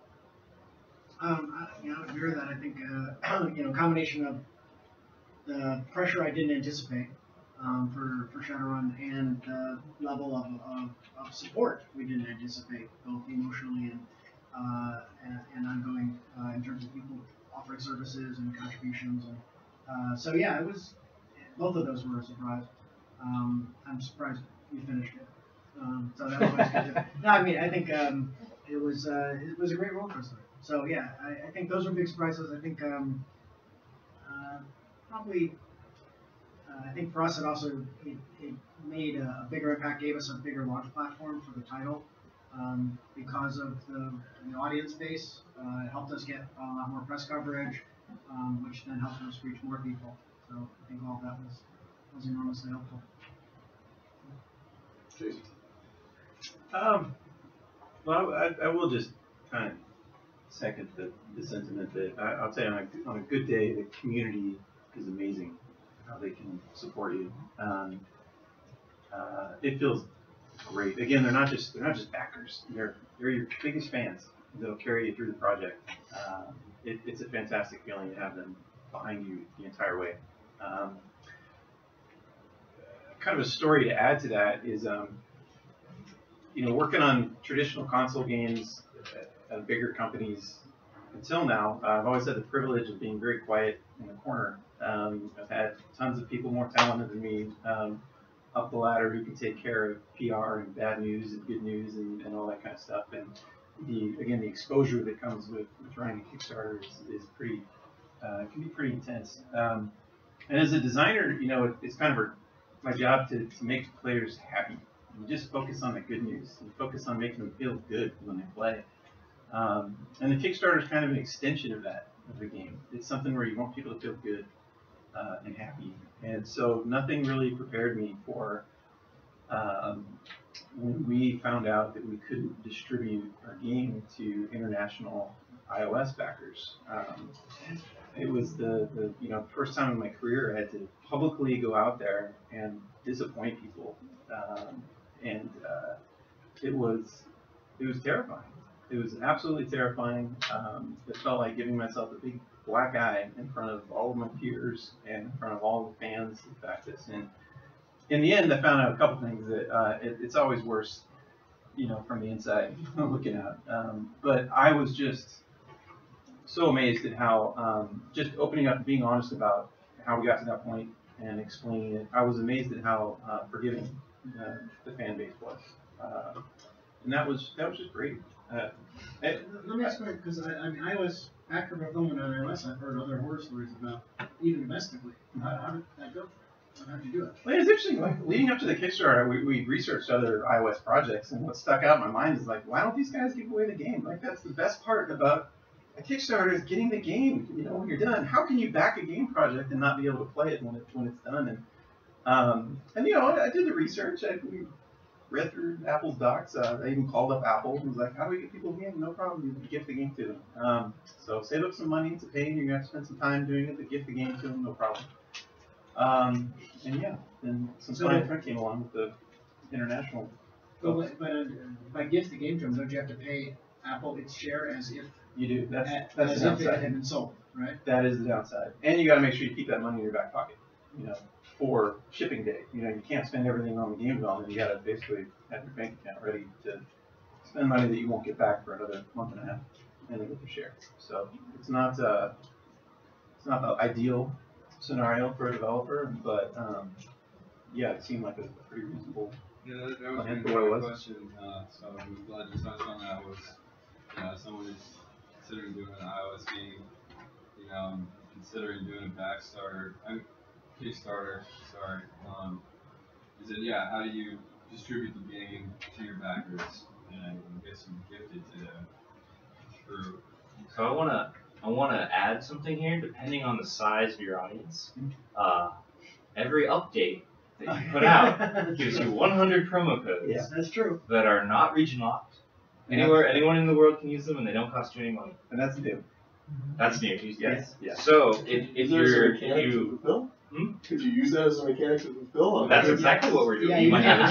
Um, I, you know, I agree with that. I think uh, you know, combination of the pressure I didn't anticipate um, for for Shadowrun and the level of, of, of support we didn't anticipate, both emotionally and uh, and, and ongoing uh, in terms of people offering services and contributions. And uh, so yeah, it was both of those were a surprise. Um, I'm surprised you finished it. Um, so that was good. Too. No, I mean I think um, it was uh, it was a great roller coaster. So yeah, I, I think those were big surprises. I think um, uh, probably, uh, I think for us it also it, it made a, a bigger impact, gave us a bigger launch platform for the title um, because of the, the audience base. Uh, it helped us get a lot more press coverage, um, which then helped us reach more people. So I think all of that was was enormously helpful. Jason. Um, well, I, I will just kind of second the, the sentiment that I, I'll tell you on a, on a good day, the community is amazing. How they can support you. Um, uh, it feels great. Again, they're not just they're not just backers. They're they're your biggest fans. They'll carry you through the project. Um, it, it's a fantastic feeling to have them behind you the entire way. Um, kind of a story to add to that is, um, you know, working on traditional console games at bigger companies until now, uh, I've always had the privilege of being very quiet in the corner. Um, I've had tons of people more talented than me um, up the ladder who can take care of P R and bad news and good news and, and all that kind of stuff. And the again, the exposure that comes with, with running a Kickstarter is, is pretty, uh, can be pretty intense. Um, and as a designer, you know, it, it's kind of a, my job to, to make players happy. You just focus on the good news and focus on making them feel good when they play. Um, and the Kickstarter is kind of an extension of that, of the game. It's something where you want people to feel good uh, and happy. And so nothing really prepared me for um, when we found out that we couldn't distribute our game to international iOS backers. Um, it was the, the you know first time in my career I had to publicly go out there and disappoint people, um, and uh, it was it was terrifying. it was absolutely terrifying. Um, it felt like giving myself a big black eye in front of all of my peers and in front of all the fans that back this. And in the end, I found out a couple things that uh, it, it's always worse, you know, from the inside looking out. Um, but I was just so amazed at how um, just opening up and being honest about how we got to that point and explaining it. I was amazed at how uh, forgiving uh, the fan base was, uh, and that was that was just great. Uh, it, Let me ask you, because I, I mean, iOS, after we're filming on iOS, I've heard other horror stories about, even domestically. How, how did that go? How did you do it? Well, it's interesting. Like leading up to the Kickstarter, we, we researched other iOS projects, and what stuck out in my mind is like, why don't these guys give away the game? Like that's the best part about a Kickstarter is getting the game. You know, when you're done, how can you back a game project and not be able to play it when it when it's done? And um, and you know, I, I did the research. I we read through Apple's docs. Uh, I even called up Apple and was like, how do we get people the game? No problem. You gift the game to them. Um, so save up some money to pay, and you're gonna have to spend some time doing it. But gift the game to them, no problem. Um, and yeah, then some So- fine print came along with the international. But, what- but uh, by gift the game to them, don't you have to pay Apple its share as if You do. That's a- that's as the if it downside. had been sold, right? That is the downside. And you got to make sure you keep that money in your back pocket, you know, for shipping day. You know, you can't spend everything on the game development. You got to basically have your bank account ready to spend money that you won't get back for another month and a half, and then get your share. So it's not uh, it's not the ideal scenario for a developer, but um, yeah, it seemed like a pretty reasonable. Yeah, that, that was plan going for to what be it my was. question, uh, so I'm glad you touched on that. Was uh, someone who's considering doing an iOS game, you know, um, considering doing a Backstarter, I mean, Kickstarter, sorry. Um, is it, yeah, how do you distribute the game to your backers and get some gifted to them through? So I wanna I wanna add something here. Depending on the size of your audience, uh, every update that you put out gives you one hundred promo codes Yeah, that's true. that are not region locked. Anywhere, anyone in the world can use them, and they don't cost you any money. And that's new. That's new. Yes. Yeah. So if, if Is there you're a if mechanic to you fulfill? Hmm? Could you use that as a mechanic to fulfill? that's exactly what we're doing. Yeah, you you might can- have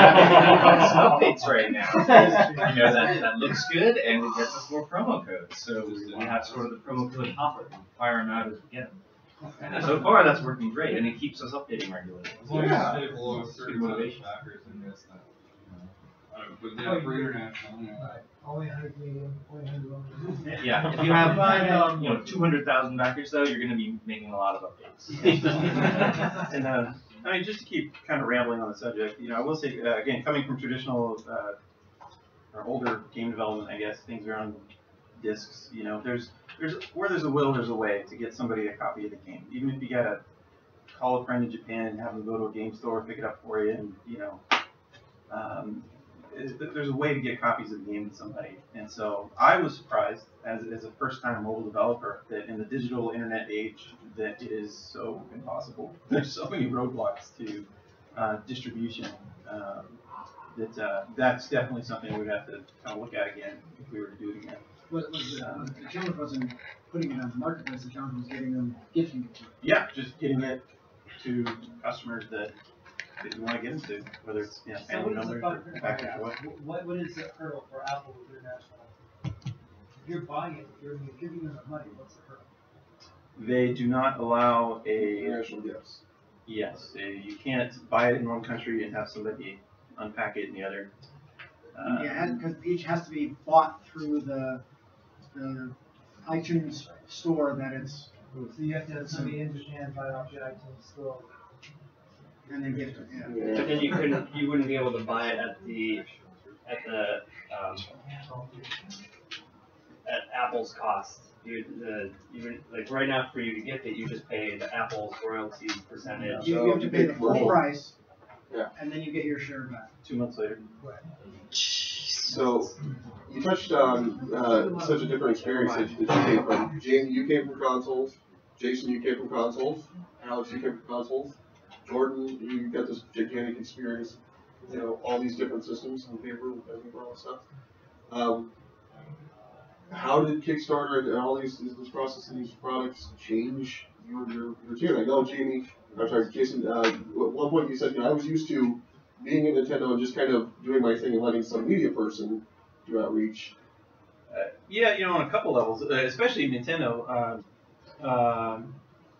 a some updates right now. You know that that looks good, and it gets us more promo codes. So we have sort of the promo code hopper. We fire them out as we get them. And so far, that's working great, and it keeps us updating regularly. As long Yeah. as it's below a certain Good amount of motivation. backers, I guess that, you know, I don't- but yeah, for international, you know. Only one hundred medium, only one hundred low. Yeah, if you have But, um, you know two hundred thousand backers though, you're going to be making a lot of updates. And uh, I mean, just to keep kind of rambling on the subject, you know, I will say uh, again, coming from traditional uh, or older game development, I guess things are on discs. You know, there's there's where there's a will, there's a way to get somebody a copy of the game. Even if you gotta call a friend in Japan and have them go to a game store, pick it up for you, and you know, um, it- there's a way to get copies of the game to somebody. And so I was surprised as as a first-time mobile developer that in the digital internet age that it is so impossible. There's so many roadblocks to uh, distribution um, that uh, that's definitely something we would have to kind of look at again if we were to do it again. What was the, uh, the challenge wasn't putting it on the marketplace, the challenge was getting them gifting it to them. Yeah, just getting it to customers that, that you want to get them to, whether it's you know, So family what is the members bug or backers or what. What, what is the hurdle for Apple with international? If you're buying it, if you're you're giving them the money, what's the hurdle? They do not allow a International gifts. yes. A, you can't buy it in one country and have somebody unpack it in the other. Uh, Yeah, because each has to be bought through the, the iTunes store that it's, So you have to have somebody in Japan buy it off your iTunes store. and then gift it, yeah. But then you couldn't, you wouldn't be able to buy it at the, at the, um, at Apple's cost. You, the, you would, like right now for you to gift it, you just pay the Apple's royalty percentage. You, you have to pay the full Full. price, Yeah. and then you get your share back. two months later. So you touched on uh, such a different experience that, that you came from. Jamie, you came from consoles. Jason, you came from consoles. Alex, you came from consoles. Jordan, you got this gigantic experience. You know, all these different systems on paper and all that stuff. Um, how did Kickstarter and all these this process and these products change your your routine? I know Jamie, I'm sorry, Jason. Uh, at one point you said, you know, I was used to being at Nintendo and just kind of doing my thing and letting some media person do outreach. Uh, yeah, you know, on a couple levels, uh, especially Nintendo. Uh, um,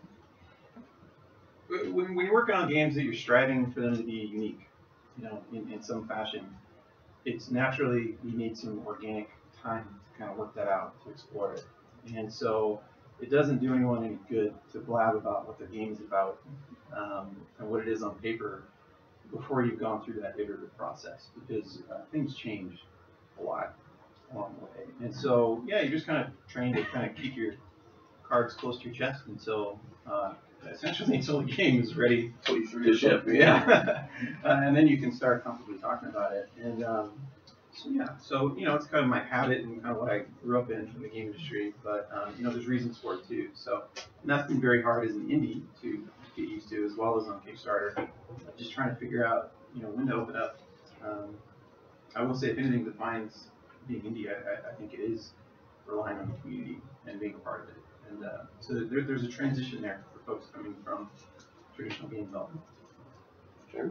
when, when you're working on games that you're striving for them to be unique, you know, in, in some fashion, it's naturally you need some organic time to kind of work that out, to explore it. And so it doesn't do anyone any good to blab about what the game is about um, and what it is on paper before you've gone through that iterative process, because uh, things change a lot along the way. And so, yeah, you're just kind of trained to kind of keep your cards close to your chest until, uh, essentially until the game is ready to ship. Yeah. uh, and then you can start comfortably talking about it. And um, so, yeah, so, you know, it's kind of my habit and kind of what I grew up in in the game industry. But, um, you know, there's reasons for it too. So, and that's been very hard as an indie to get used to, as well as on Kickstarter. Uh, just trying to figure out, you know, when to open up. Um, I will say, if anything defines being indie, I, I, I think it is relying on the community and being a part of it. And uh, so there, there's a transition there for folks coming from traditional game development. Sure.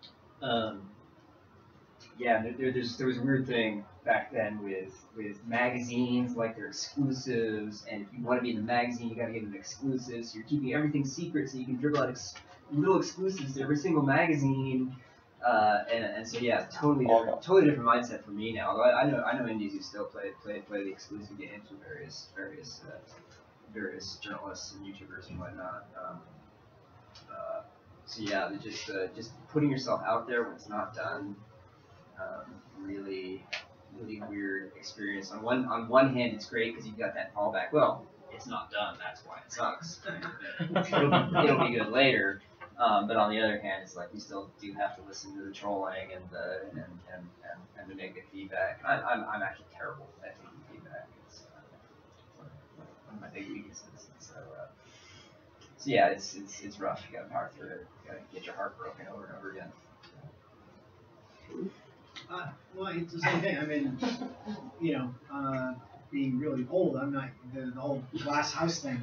Um, yeah, there, there, there's, there was a weird thing back then with with magazines, like they're exclusives, and if you want to be in the magazine, you got to get an exclusive. So you're keeping everything secret, so you can dribble out ex- little exclusives to every single magazine. Uh, and, and so yeah, totally different, totally different mindset for me now. Although I, I know I know indies who still play play play the exclusive games with various various uh, various journalists and YouTubers and whatnot. Um, uh, so yeah, just uh, just putting yourself out there when it's not done. Um, really, really weird experience. On one on one hand, it's great because you've got that fallback. Well, it's not done. That's why it sucks. it'll, be, it'll be good later. Um, but on the other hand, it's like you still do have to listen to the trolling and the and and, and, and the negative feedback. I, I'm I'm actually terrible at taking feedback. It's uh, one of my big weaknesses. So, uh, so yeah, it's it's it's rough. You gotta power through it. You gotta get your heart broken over and over again. Uh, well, it's the same thing. I mean, you know, uh, being really old, I'm not the, the whole glass house thing.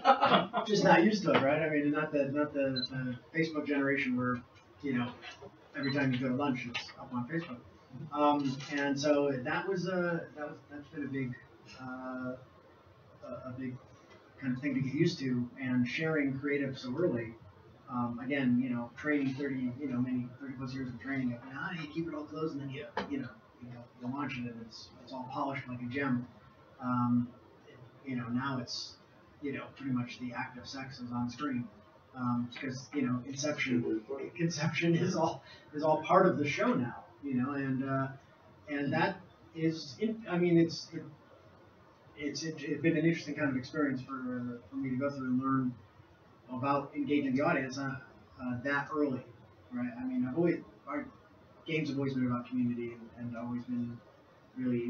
Just not used to it, right? I mean, not the not the, the Facebook generation where, you know, every time you go to lunch, it's up on Facebook. Um, and so that was a that was that's been a big uh, a, a big kind of thing to get used to, and sharing creative so early. Um, again, you know, training thirty, you know, many thirty plus years of training. Of, how do you keep it all closed and then you, you know, you know, you launch it and it's it's all polished like a gem. Um, you know, now it's, you know, pretty much the act of sex is on screen, um, because you know, Inception, Conception is all is all part of the show now. You know, and uh, and that is, in, I mean, it's it, it's it, it's been an interesting kind of experience for uh, for me to go through and learn about engaging the audience uh, uh, that early, right? I mean, I've always our games have always been about community, and, and always been really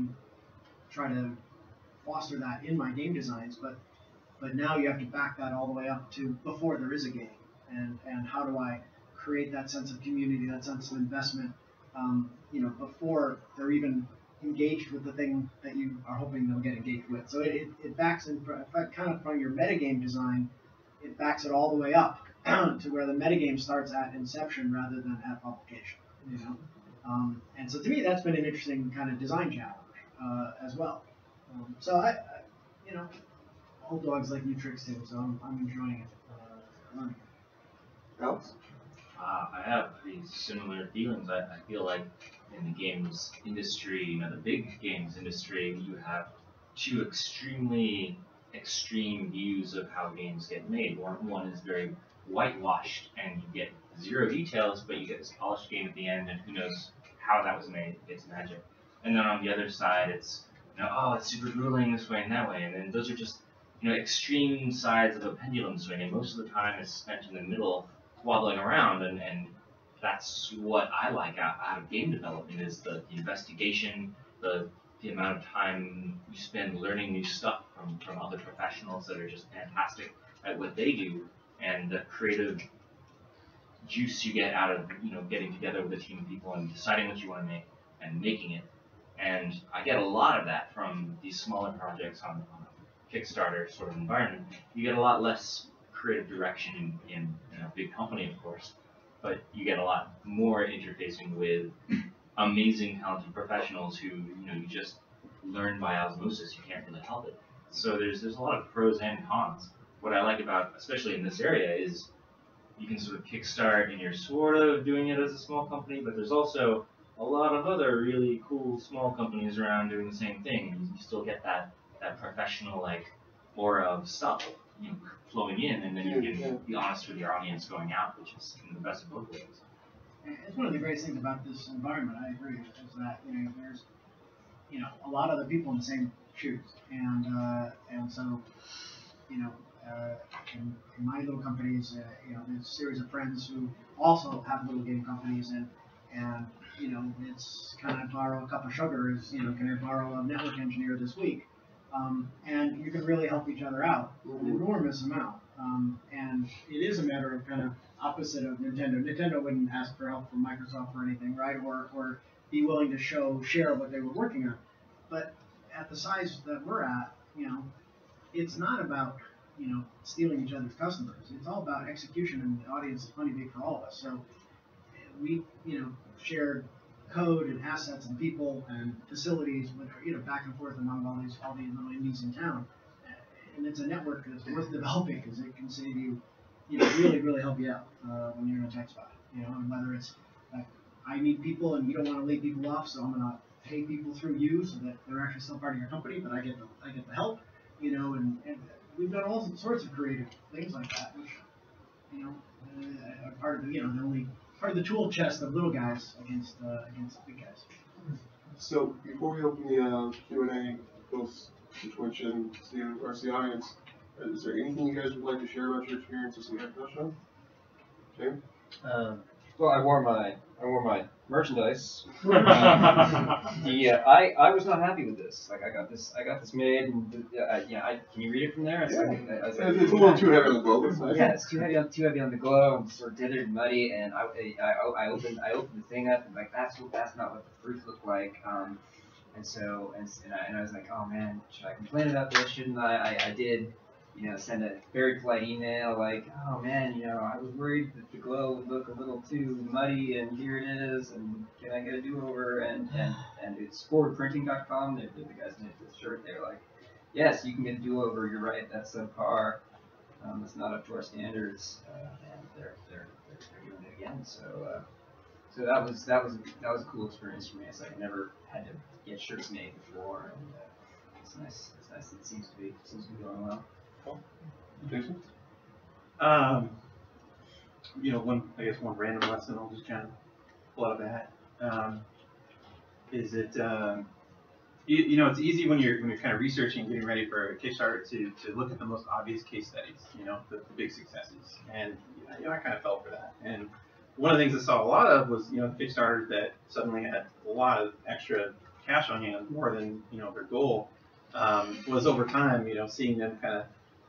try to foster that in my game designs. But but now you have to back that all the way up to before there is a game, and and how do I create that sense of community, that sense of investment, um, you know, before they're even engaged with the thing that you are hoping they'll get engaged with. So it, it, it backs in kind of from your metagame design. It backs it all the way up to where the metagame starts at inception rather than at publication, you know. Um, and so to me, that's been an interesting kind of design challenge uh, as well. Um, so I, I, you know, old dogs like new tricks too. So I'm, I'm enjoying it, uh, learning it. Alex? Uh, I have pretty similar feelings. I, I feel like in the games industry, you know, the big games industry, you have two extremely extreme views of how games get made. One, one is very whitewashed and you get zero details, but you get this polished game at the end, and who knows how that was made. It's magic. And then on the other side, it's, you know, oh, it's super grueling this way and that way. And then those are just, you know, extreme sides of a pendulum swing, and most of the time is spent in the middle waddling around, and, and that's what I like out, out of game development is the, the investigation, the the amount of time you spend learning new stuff from, from other professionals that are just fantastic at what they do, and the creative juice you get out of, you know, getting together with a team of people and deciding what you want to make and making it. And I get a lot of that from these smaller projects on, on a Kickstarter sort of environment. You get a lot less creative direction in, in, in a big company, of course, but you get a lot more interfacing with amazing, talented professionals who, you know, you just learn by osmosis. You can't really help it. So there's there's a lot of pros and cons. What I like about, especially in this area, is you can sort of kickstart and you're sort of doing it as a small company, but there's also a lot of other really cool small companies around doing the same thing, and you still get that, that professional like aura of stuff, you know, flowing in, and then you can be honest with your audience going out, which is the best of both ways. It's one of the greatest things about this environment, I agree, is that, you know, there's, you know, a lot of other people in the same shoes, and uh, and so, you know, uh, in, in my little companies, uh, you know, there's a series of friends who also have little game companies, and and you know, it's can I borrow a cup of sugar? Is, you know, can I borrow a network engineer this week? Um, and you can really help each other out an enormous amount. Um, and it is a matter of kind of opposite of Nintendo. Nintendo wouldn't ask for help from Microsoft or anything, right? Or or be willing to show share what they were working on. But at the size that we're at, you know, it's not about, you know, stealing each other's customers. It's all about execution, and the audience is plenty big for all of us. So we, you know, shared code and assets and people and facilities, with, you know, back and forth among all these all these little indies in town. And it's a network that's worth developing because it can save you, you know, really, really help you out uh, when you're in a tight spot. You know, and whether it's like, I need people and you don't want to lay people off, so I'm gonna pay people through you so that they're actually still part of your company, but I get the I get the help. You know, and, and we've done all sorts of creative things like that, which, you know, uh, are part of the, you know, the only part of the tool chest of little guys against uh, against big guys. So before we open the uh, Q and A, both to Twitch and to the rest of the audience, is there anything you guys would like to share about your experiences in Microsoft? Okay. Um, well, I wore my I wore my merchandise. Um, the uh, I I was not happy with this. Like I got this I got this made, and uh, I, yeah, I, can you read it from there? It's, yeah. like, I, I was like, it's a little too heavy on the glow. It's nice. Yeah, it's too heavy on too heavy on the glow, and sort of dithered and muddy. And I, I, I opened I opened the thing up, and like that's that's not what the fruits look like. Um, and so and and I, and I was like, oh man, should I complain about this? Shouldn't I? I, I did. You know, send a very polite email like, oh man, you know, I was worried that the glow would look a little too muddy, and here it is, and can I get a do-over? And and, and it's forward printing dot com. The, the guys made this shirt. They're like, yes, you can get a do-over. You're right. That's subpar. Um, it's not up to our standards, uh, and they're they're they're, they're doing it again. So uh, so that was that was that was a cool experience for me. It's like I never had to get shirts made before, and uh, it's nice. It's nice. It seems to be seems to be going well. Jason? Um, you know, one I guess one random lesson I'll just kind of pull out of that. Um, is it um, you, you know, it's easy when you're when you're kind of researching and getting ready for a Kickstarter to, to look at the most obvious case studies, you know, the, the big successes, and you know I kind of fell for that. And one of the things I saw a lot of was, you know, Kickstarters that suddenly had a lot of extra cash on hand, more than, you know, their goal, um, was over time, you know, seeing them kind of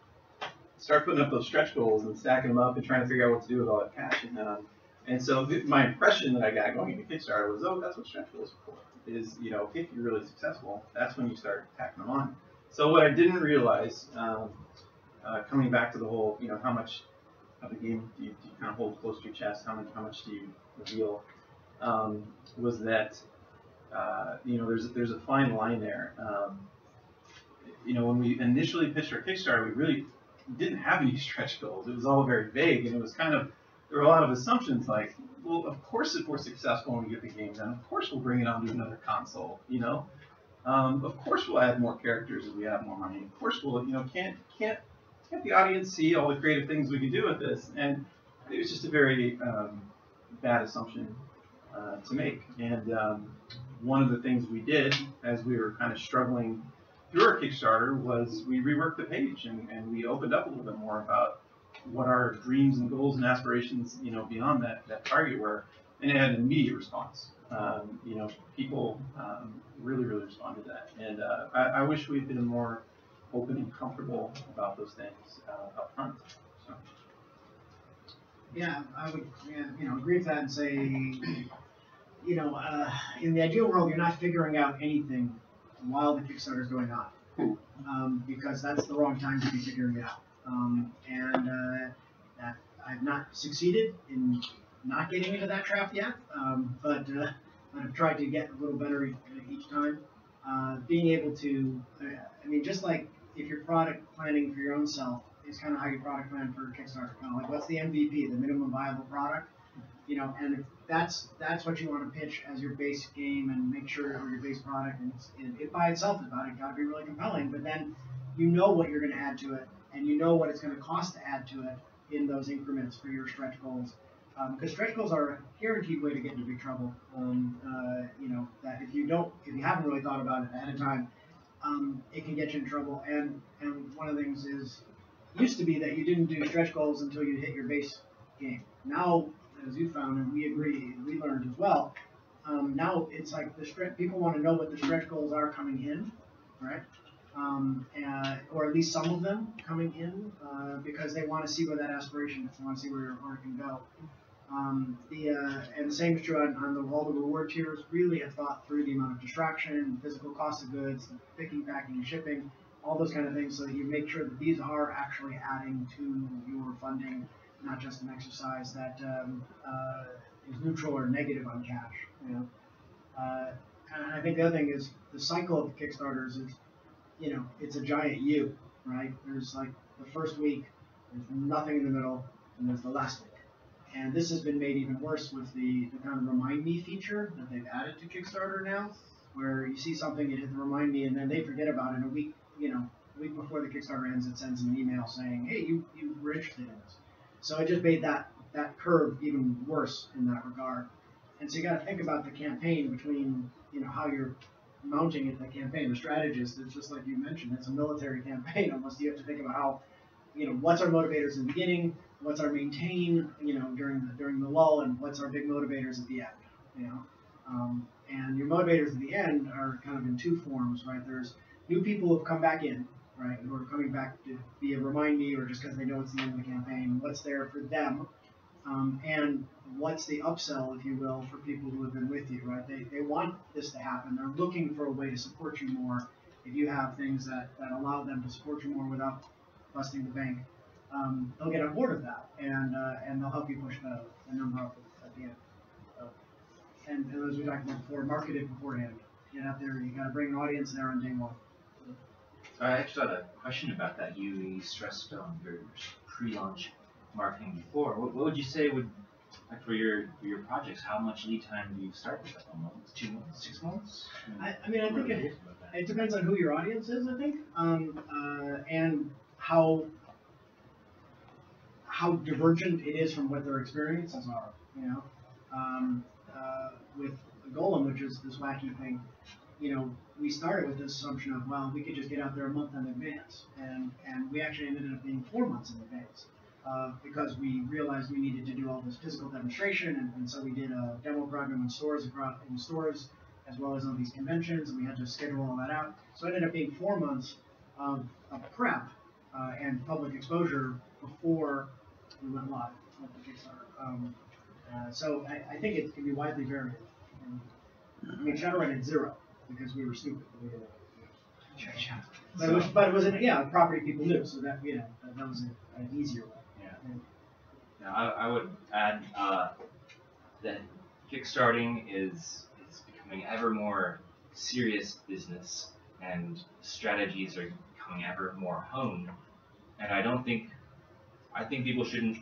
start putting up those stretch goals and stacking them up and trying to figure out what to do with all that cash. And, um, and so th- my impression that I got going into Kickstarter was, oh, that's what stretch goals are for. Is, you know, if you're really successful, that's when you start tacking them on. So what I didn't realize, um, uh, coming back to the whole, you know, how much of the game do you, do you kind of hold close to your chest, how much, how much do you reveal, um, was that, uh, you know, there's there's a fine line there. Um, you know, when we initially pitched our Kickstarter, we really didn't have any stretch goals. It was all very vague, and it was kind of, there were a lot of assumptions like, well, of course if we're successful and we get the game done, of course we'll bring it onto another console, you know? Um, of course we'll add more characters if we have more money. Of course we'll, you know, can't, can't, can't the audience see all the creative things we can do with this? And it was just a very um, bad assumption uh, to make. And um, one of the things we did as we were kind of struggling through our Kickstarter was we reworked the page, and, and we opened up a little bit more about what our dreams and goals and aspirations, you know, beyond that, that target were, and it had an immediate response. Um, you know, people um, really, really responded to that, and uh, I, I wish we'd been more open and comfortable about those things uh, up front. So. Yeah, I would, yeah, you know, agree with that and say, you know, uh, in the ideal world, you're not figuring out anything while the Kickstarter is going on, um, because that's the wrong time to be figuring it out. Um, and uh, that I've not succeeded in not getting into that trap yet, um, but uh, I've tried to get a little better each time. uh, being able to, I mean, just like if you're product planning for your own self, is kind of how you product plan for Kickstarter. Kind of like, what's the M V P, the minimum viable product? You know, and if that's that's what you want to pitch as your base game and make sure, or your base product, and it's, it, it by itself is about it got to be really compelling. But then you know what you're going to add to it, and you know what it's going to cost to add to it in those increments for your stretch goals. Because um, stretch goals are a guaranteed way to get into big trouble. Um, uh, you know, that if you don't, if you haven't really thought about it ahead of time, um, it can get you in trouble. And and one of the things is, used to be that you didn't do stretch goals until you hit your base game. Now, as you found, and we agree, we learned as well. Um, now it's like the stretch. People want to know what the stretch goals are coming in, right? Um, and, or at least some of them coming in, uh, because they want to see where that aspiration is. They want to see where, where it can go. Um, the uh, and the same is true on, on the, all the reward tiers. Really have thought through the amount of distraction, physical cost of goods, picking, packing, and shipping, all those kind of things, so that you make sure that these are actually adding to your funding, not just an exercise that um, uh, is neutral or negative on cash. You know, uh, and I think the other thing is the cycle of Kickstarters is, you know, it's a giant U, right? There's like the first week, there's nothing in the middle, and there's the last week. And this has been made even worse with the, the kind of remind me feature that they've added to Kickstarter now, where you see something, you hit the remind me, and then they forget about it a week, you know, a week before the Kickstarter ends, it sends them an email saying, hey, you, you were interested in this. So it just made that, that curve even worse in that regard. And so you got to think about the campaign between, you know, how you're mounting it, the campaign, the strategist. It's just like you mentioned, it's a military campaign almost. You have to think about how, you know, what's our motivators in the beginning, what's our maintain, you know, during the during the lull, and what's our big motivators at the end, you know. Um, and your motivators at the end are kind of in two forms, right? There's new people who have come back in, right, who are coming back to be a remind me, or just because they know it's the end of the campaign, what's there for them, um, and what's the upsell, if you will, for people who have been with you, right? They, they want this to happen. They're looking for a way to support you more. If you have things that, that allow them to support you more without busting the bank, um, they'll get on board with that, and uh, and they'll help you push the, the number up at the end. So, and, and as we talked about before, market it beforehand. Get out there. You got to bring an audience there on day one. So I actually had a question about that. You stressed on your pre-launch marketing before. What, what would you say would, like for your for your projects, how much lead time do you start with? Like a month, two months, six months? I, I mean, I think it, it depends on who your audience is, I think, um, uh, and how how divergent it is from what their experiences are. You know, um, uh, with Golem, which is this wacky thing, you know, we started with this assumption of, well, we could just get out there a month in advance, and and we actually ended up being four months in advance. Uh, because we realized we needed to do all this physical demonstration, and, and so we did a demo program in stores across in stores as well as on these conventions, and we had to schedule all that out. So it ended up being four months of, of prep uh, and public exposure before we went live with the Kickstarter. Um, uh, so I, I think it can be widely varied. And, I mean, Shadowrun had zero because we were stupid. We did it. But it was, but it was an, yeah, a property people knew, so that, you know, that, that was a, an easier way. Now, I, I would add uh, that kickstarting is is becoming ever more serious business, and strategies are becoming ever more honed. And I don't think, I think people shouldn't.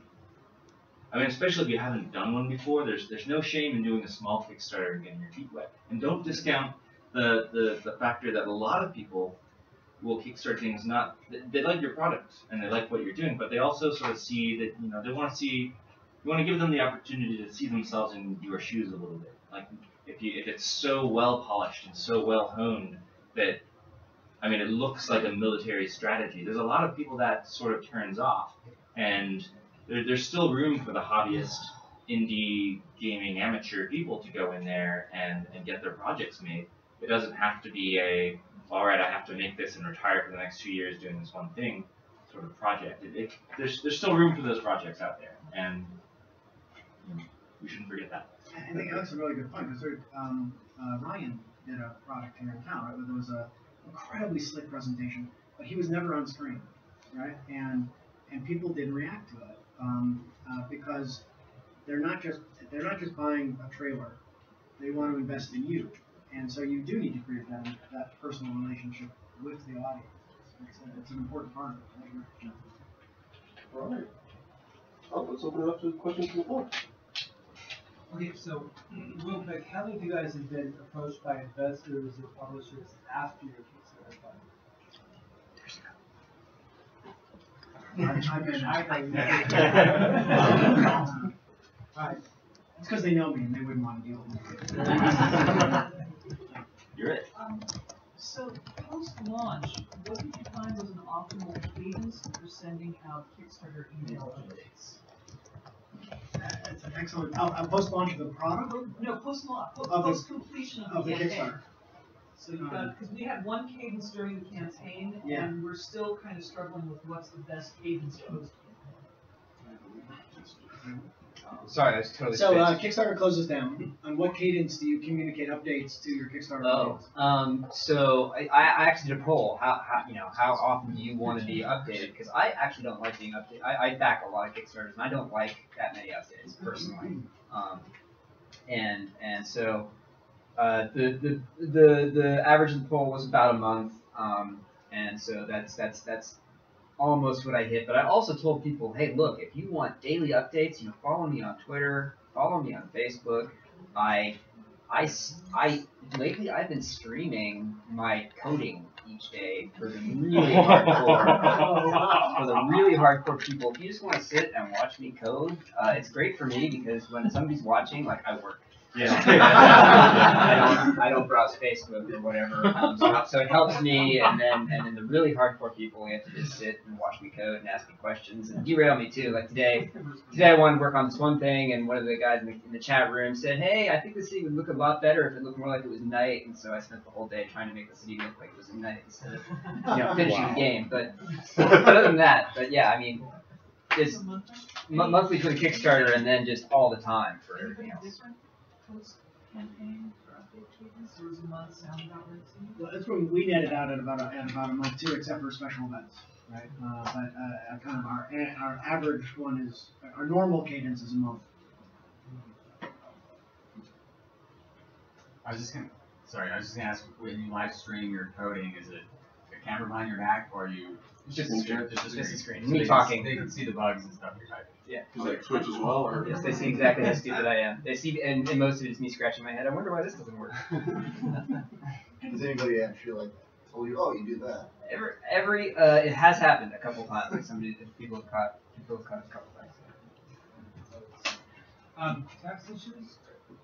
I mean, especially if you haven't done one before, there's there's no shame in doing a small Kickstarter and getting your feet wet. And don't discount the the, the factor that a lot of people will kickstart things, not they, they like your product and they like what you're doing, but they also sort of see that, you know, they want to see, you want to give them the opportunity to see themselves in your shoes a little bit. Like if you if it's so well polished and so well honed that, I mean, it looks like a military strategy, there's a lot of people that sort of turns off, and there, there's still room for the hobbyist, indie gaming amateur people to go in there and and get their projects made. It doesn't have to be a, all right, I have to make this and retire for the next two years doing this one thing sort of project. It, it, there's there's still room for those projects out there, and you know, we shouldn't forget that. I think that's a really good point, because um, uh, Ryan did a product here in town, right, where there was a incredibly slick presentation, but he was never on screen, right? And and people didn't react to it um, uh, because they're not just they're not just buying a trailer; they want to invest in you. And so you do need to create that, that personal relationship with the audience. It's, a, it's an important part of it. All right. Oh, let's open it up to questions from the floor. Okay, so real quick, how many of you guys have been approached by investors or publishers after your Kickstarter fund? I've been, Alright. It's because they know me and they wouldn't want to deal with me. You're it. Um, so post-launch, what did you find was an optimal cadence for sending out Kickstarter email updates? It's an excellent, uh, uh, post-launch of the product? No, post-launch, Of the- post-completion of, Of the campaign. Kickstarter. So you've got, because we had one cadence during the campaign, Yeah. and we're still kind of struggling with what's the best cadence post. Sorry, I was totally So uh, spaced. Kickstarter closes down. On what cadence do you communicate updates to your Kickstarter Oh, audience? um, so I, I actually did a poll. How, how, you know, how often do you want to be updated? Because I actually don't like being updated. I, I back a lot of Kickstarters, and I don't like that many updates personally. Um, and and so uh, the, the the the average of the poll was about a month. Um, and so that's that's that's almost what I hit. But I also told people, hey, look, if you want daily updates, you know, follow me on Twitter, follow me on Facebook. I, I, I, lately I've been streaming my coding each day for the really hardcore, for the really hardcore people. If you just want to sit and watch me code, uh, it's great for me because when somebody's watching, like, I work. Yeah. I don't I don't browse Facebook or whatever. Um, so, so it helps me, and then and then the really hardcore people, we have to just sit and watch me code and ask me questions and derail me too. Like today, today I wanted to work on this one thing, and one of the guys in the, in the chat room said, "Hey, I think the city would look a lot better if it looked more like it was night." And so I spent the whole day trying to make the city look like it was night instead of you know finishing Wow. the game. But, but other than that, but yeah, I mean, it's m- monthly for the Kickstarter, and then just all the time for everything else. Post-campaign for update cadence, or was a month sound about right to you? Well, that's when we netted out at about a, at about a month too, except for special events, right? Uh, but uh, kind of our our average one is our normal cadence is a month. I was just gonna, sorry, I was just gonna ask, when you live stream your coding, is it a camera behind your back, or are you? It's just a screen. Just a screen. So Me they talking. Can, they can see the bugs and stuff you're typing. Yeah. Does that switch as well, or? Yes, they see exactly how stupid I am. They see, and, and most of it is me scratching my head. I wonder why this doesn't work. Does anybody actually like told you, oh, you do that? Every, every, uh, it has happened a couple times. Like somebody, people have caught, people have caught a couple times. Um, tax issues?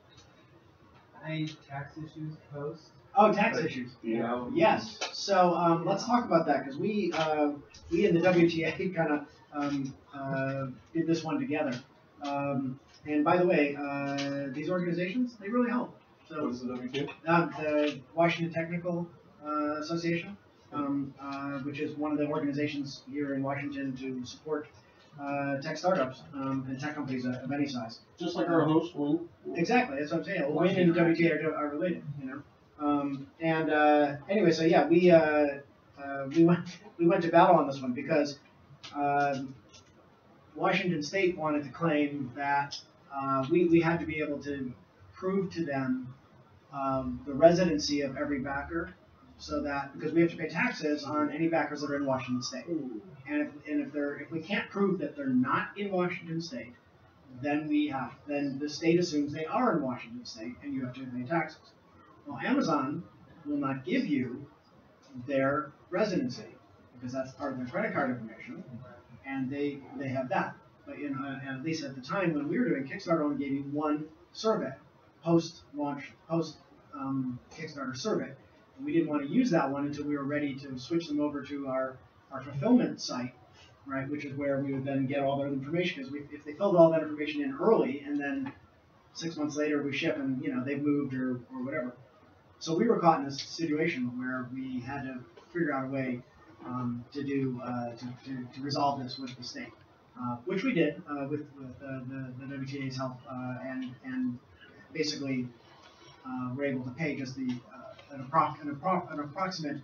Any tax issues post? Oh, tax issues. Yeah. Yes. So um, let's talk about that because we uh, we in the W T A kind of um, uh, did this one together. Um, and by the way, uh, these organizations they really help. So What is the W T A? uh, the Washington Technical uh, Association, um, uh, which is one of the organizations here in Washington to support uh, tech startups um, and tech companies of, of any size. Just like our host, Win. Exactly, that's what I'm saying. Win and W T A are, are related, you know. Um, and uh, anyway, so yeah, we uh, uh, we went we went to battle on this one because um, Washington State wanted to claim that uh, we we had to be able to prove to them um, the residency of every backer, so that because we have to pay taxes on any backers that are in Washington State, and if and if they're if we can't prove that they're not in Washington State, then we have then the state assumes they are in Washington State, and you have to pay taxes. Well, Amazon will not give you their residency because that's part of their credit card information, and they they have that. But you know, at least at the time when we were doing Kickstarter, only gave you one survey, post-launch, post um, Kickstarter survey. And we didn't want to use that one until we were ready to switch them over to our our fulfillment site, right? Which is where we would then get all their information because if they filled all that information in early and then six months later we ship and you know they've moved or or whatever. So we were caught in this situation where we had to figure out a way um, to do uh, to, to, to resolve this with the state, uh, which we did uh, with, with uh, the, the W T A's help, uh, and and basically uh, we're able to pay just the uh, an, appro- an, appro- an approximate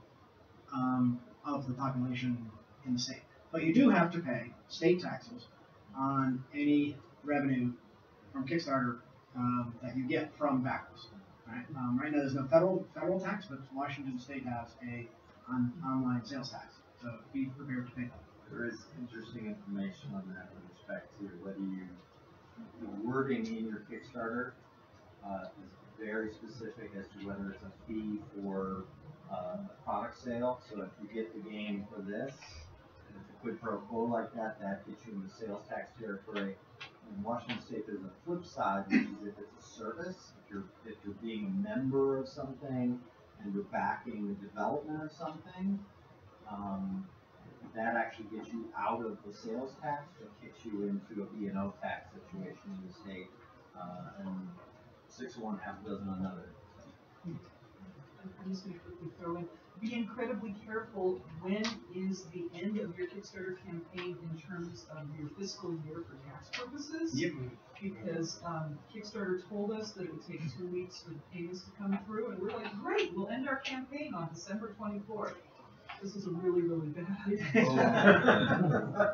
um, of the population in the state. But you do have to pay state taxes on any revenue from Kickstarter um, that you get from backers. Right. Um, right now, there's no federal federal tax, but Washington State has a on, online sales tax. So be prepared to pay that. There is interesting information on that with respect to whether you, the wording in your Kickstarter uh, is very specific as to whether it's a fee for uh, a product sale. So if you get the game for this, and it's a quid pro quo like that, that gets you in the sales tax territory. In Washington State, there's a flip side, which is if it's a service, if you're if you're being a member of something and you're backing the development of something, um, that actually gets you out of the sales tax and kicks you into a B and O tax situation in the state, uh, and six of one, half a dozen another. I'm just going to quickly throw in, be incredibly careful when is the end of your Kickstarter campaign in terms of your fiscal year for tax purposes. Yep. Because um, Kickstarter told us that it would take two weeks for the payments to come through, and we're like, great, we'll end our campaign on December twenty-fourth. This is a really, really bad idea.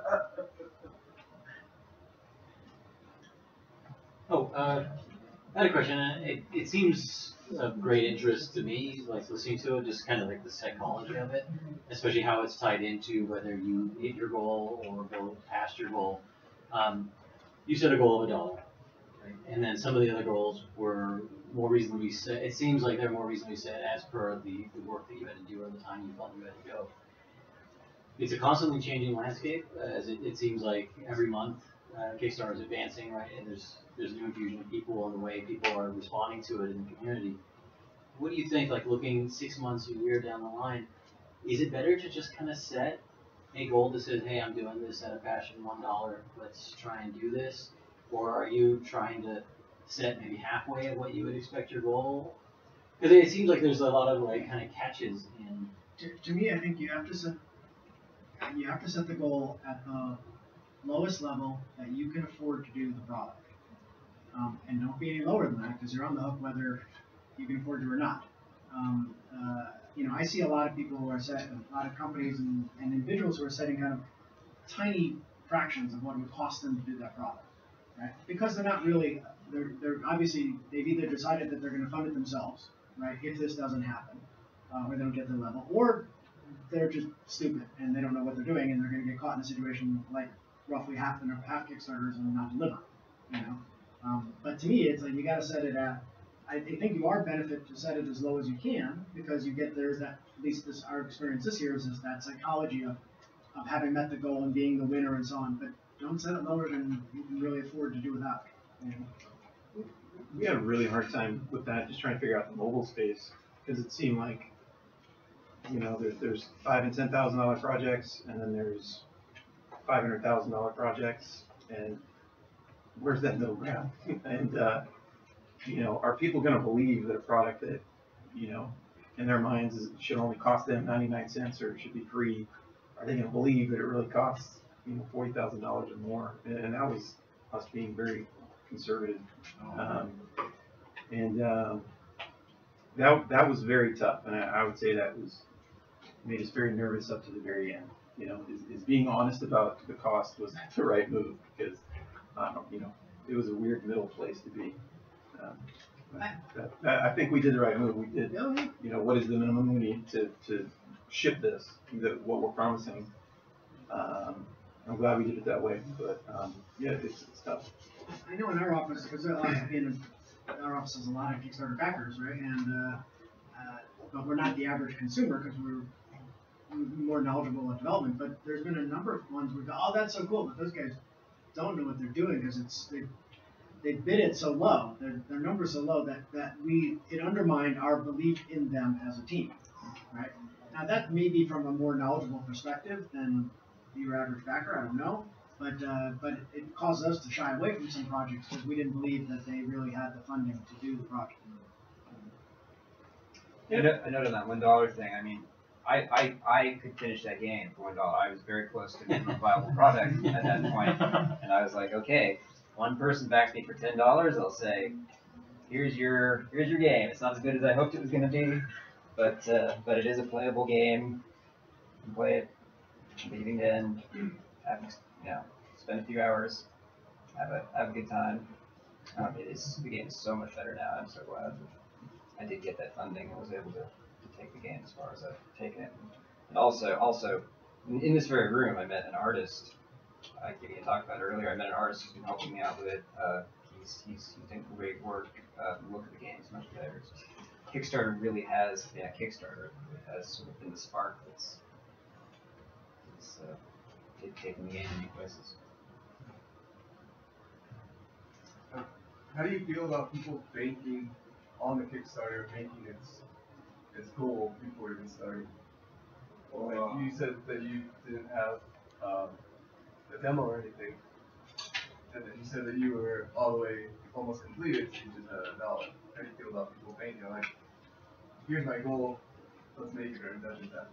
Oh, uh, I had a question. Uh, It, it seems of great interest to me, like listening to it, just kind of like the psychology of it, especially how it's tied into whether you hit your goal or go past your goal. Um, you set a goal of a dollar, right? And then some of the other goals were more reasonably set. It seems like they're more reasonably set as per the, the work that you had to do or the time you felt you had to go. It's a constantly changing landscape, uh, as it, it seems like every month uh, Kickstarter is advancing, right? And there's there's new infusion of people and the way people are responding to it in the community. What do you think, like looking six months, a year down the line, is it better to just kind of set a goal that says, hey, I'm doing this at a passion one dollar, let's try and do this? Or are you trying to set maybe halfway of what you would expect your goal? Because it seems like there's a lot of like kind of catches in. To, to me, I think you have to set you have to set the goal at the lowest level that you can afford to do the product, um, and don't be any lower than that because you're on the hook whether you can afford to or not. Um, uh, you know, I see a lot of people who are set, a lot of companies and, and individuals who are setting kind of tiny fractions of what it would cost them to do that product, right? Because they're not really, they're, they're obviously, they've either decided that they're going to fund it themselves, right, if this doesn't happen, uh, or they don't get their level, or they're just stupid and they don't know what they're doing and they're going to get caught in a situation like roughly half the half Kickstarters and not deliver, you know. Um, but to me, it's like you got to set it at. I think you are benefit to set it as low as you can because you get there's that at least this our experience this year is, is that psychology of of having met the goal and being the winner and so on. But don't set it lower than you can really afford to do without. You know? We had a really hard time with that, just trying to figure out the mobile space because it seemed like, you know, there's there's five and ten thousand dollar projects, and then there's five hundred thousand dollar projects, and where's that middle ground? and uh, you know, are people going to believe that a product that, you know, in their minds is, should only cost them ninety-nine cents or it should be free? Are they going to believe that it really costs, you know, forty thousand dollars or more? And, and that was us being very conservative, um, and um, that that was very tough, and I, I would say that was made us very nervous up to the very end. You know, is, is being honest about the cost was the right move because, um, you know, it was a weird middle place to be. Um, that, that, I think we did the right move. We did, you know, what is the minimum we need to, to ship this, the, what we're promising. Um, I'm glad we did it that way, but um, yeah, it's, it's tough. I know in our office, because in our office has a lot of Kickstarter backers, right? And uh, uh, but we're not the average consumer because we're more knowledgeable at development. But there's been a number of ones where we go, oh, that's so cool, but those guys don't know what they're doing because it's they they bid it so low, their their numbers so low that that we it undermined our belief in them as a team, right? Now that may be from a more knowledgeable perspective than your average backer, I don't know. But uh, but it caused us to shy away from some projects because we didn't believe that they really had the funding to do the project. I know, I noted that one dollar thing. I mean, I, I I could finish that game for one dollar. I was very close to being a viable product at that point, and I was like, okay, one person backs me for ten dollars. I'll say, here's your here's your game. It's not as good as I hoped it was going to be, but uh, but it is a playable game. You can play it, beginning to end. Have, you know, spend a few hours, have a have a good time. Um, it is the game is so much better now. I'm so glad. I did get that funding and was able to, to take the game as far as I've taken it. And also, also in, in this very room, I met an artist. I gave you a talk about it earlier. I met an artist who's been helping me out with it. Uh, he's, he's, he's doing great work. Uh, the look of the game is much better. It's just, Kickstarter really has, yeah, Kickstarter really has sort of been the spark that's, that's uh, taking the game to new places. How do you feel about people banking on the Kickstarter, making its its goal before even starting? Like Uh, you said that you didn't have um, a demo or anything, and then you said that you were all the way almost completed, so you just had a dollar. How do you feel about people banking like, here's my goal, let's make it, or doesn't that?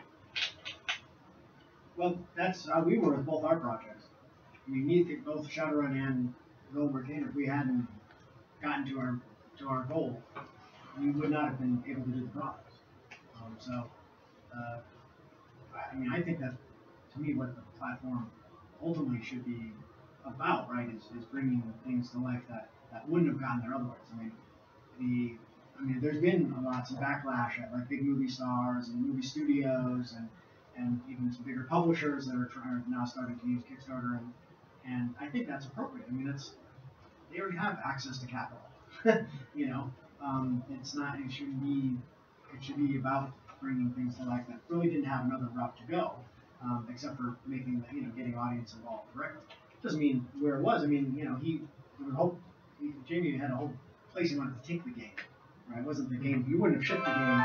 Well, that's how we were with both our projects. I mean, neither both Shadowrun and Goldberg Gamer, if we hadn't gotten to our to our goal, we would not have been able to do the product. Um, so, uh, I mean, I think that to me, what the platform ultimately should be about, right, is, is bringing things to life that, that wouldn't have gotten there otherwise. I mean, the I mean, there's been a lots of backlash at like big movie stars and movie studios and and even some bigger publishers that are trying now starting to use Kickstarter, and and I think that's appropriate. I mean, it's they already have access to capital. You know, um, it's not. It shouldn't be. It should be about bringing things to life that really didn't have another route to go, um, except for making you know getting audience involved directly. Doesn't mean where it was. I mean, you know, he there was a whole he, Jamie had a whole place he wanted to take the game. Right? It wasn't the game. You wouldn't have shipped the game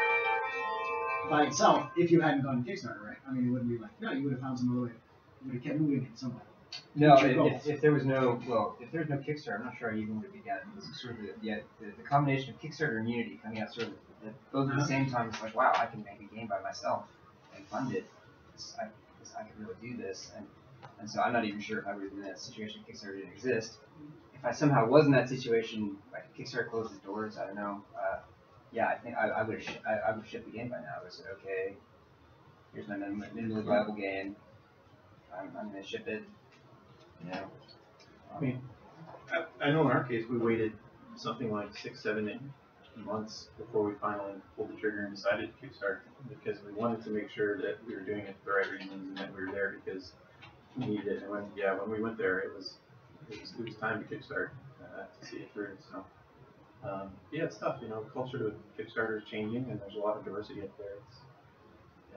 by itself if you hadn't gone to Kickstarter, right? I mean, it wouldn't be like, no, you would have found some other way. You would have kept moving it some way. No, Future if, goals. if, if there was no, well, if there's no Kickstarter, I'm not sure I even would have begun. This is sort of the, yeah, the, the combination of Kickstarter and Unity coming out sort of the, both at the same time. It's like, wow, I can make a game by myself and fund it. This, I, this, I can really do this, and and so I'm not even sure if I would have been in that situation if Kickstarter didn't exist. If I somehow was in that situation, like Kickstarter closed its doors, I don't know. Uh, yeah, I think I, I would have I, I would have shipped the game by now. I would have said, okay, here's my minimally, minimally viable game. I'm, I'm going to ship it. You know. I mean, I, I know in our case we waited something like six, seven, eight months before we finally pulled the trigger and decided to kickstart because we wanted to make sure that we were doing it for the right reasons and that we were there because we needed it. And when yeah, when we went there, it was it was, it was time to kickstart uh, to see it through. So um, yeah, it's tough. You know, the culture to Kickstarter is changing, and there's a lot of diversity up there. It's, yeah.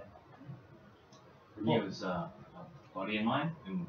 For me, it was uh, a buddy of mine, and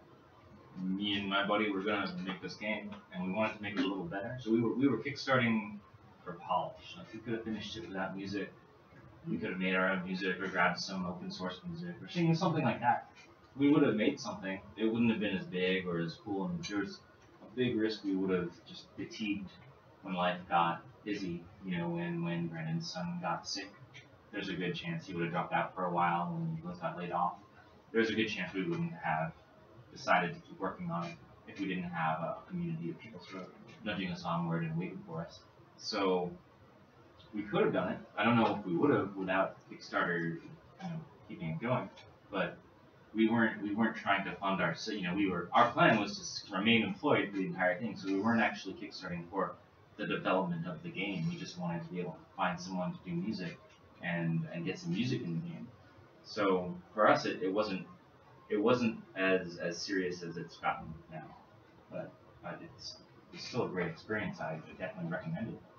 me and my buddy were gonna make this game, and we wanted to make it a little better. So we were we were kickstarting for polish. Like we could have finished it without music. We could have made our own music or grabbed some open source music or singing something like that. We would have made something. It wouldn't have been as big or as cool, and there's a big risk we would have just fatigued when life got busy. You know, when when Brandon's son got sick, there's a good chance he would have dropped out for a while when he both got laid off. There's a good chance we wouldn't have decided to keep working on it if we didn't have a community of people sort of nudging us onward and waiting for us. So we could have done it. I don't know if we would have without Kickstarter, you know, keeping it going, but we weren't we weren't trying to fund our you know we were our plan was to remain employed for the entire thing. So we weren't actually kickstarting for the development of the game. We just wanted to be able to find someone to do music and and get some music in the game. So for us, it, it wasn't. It wasn't as as serious as it's gotten now, but, but it's it's still a great experience. I definitely recommend it.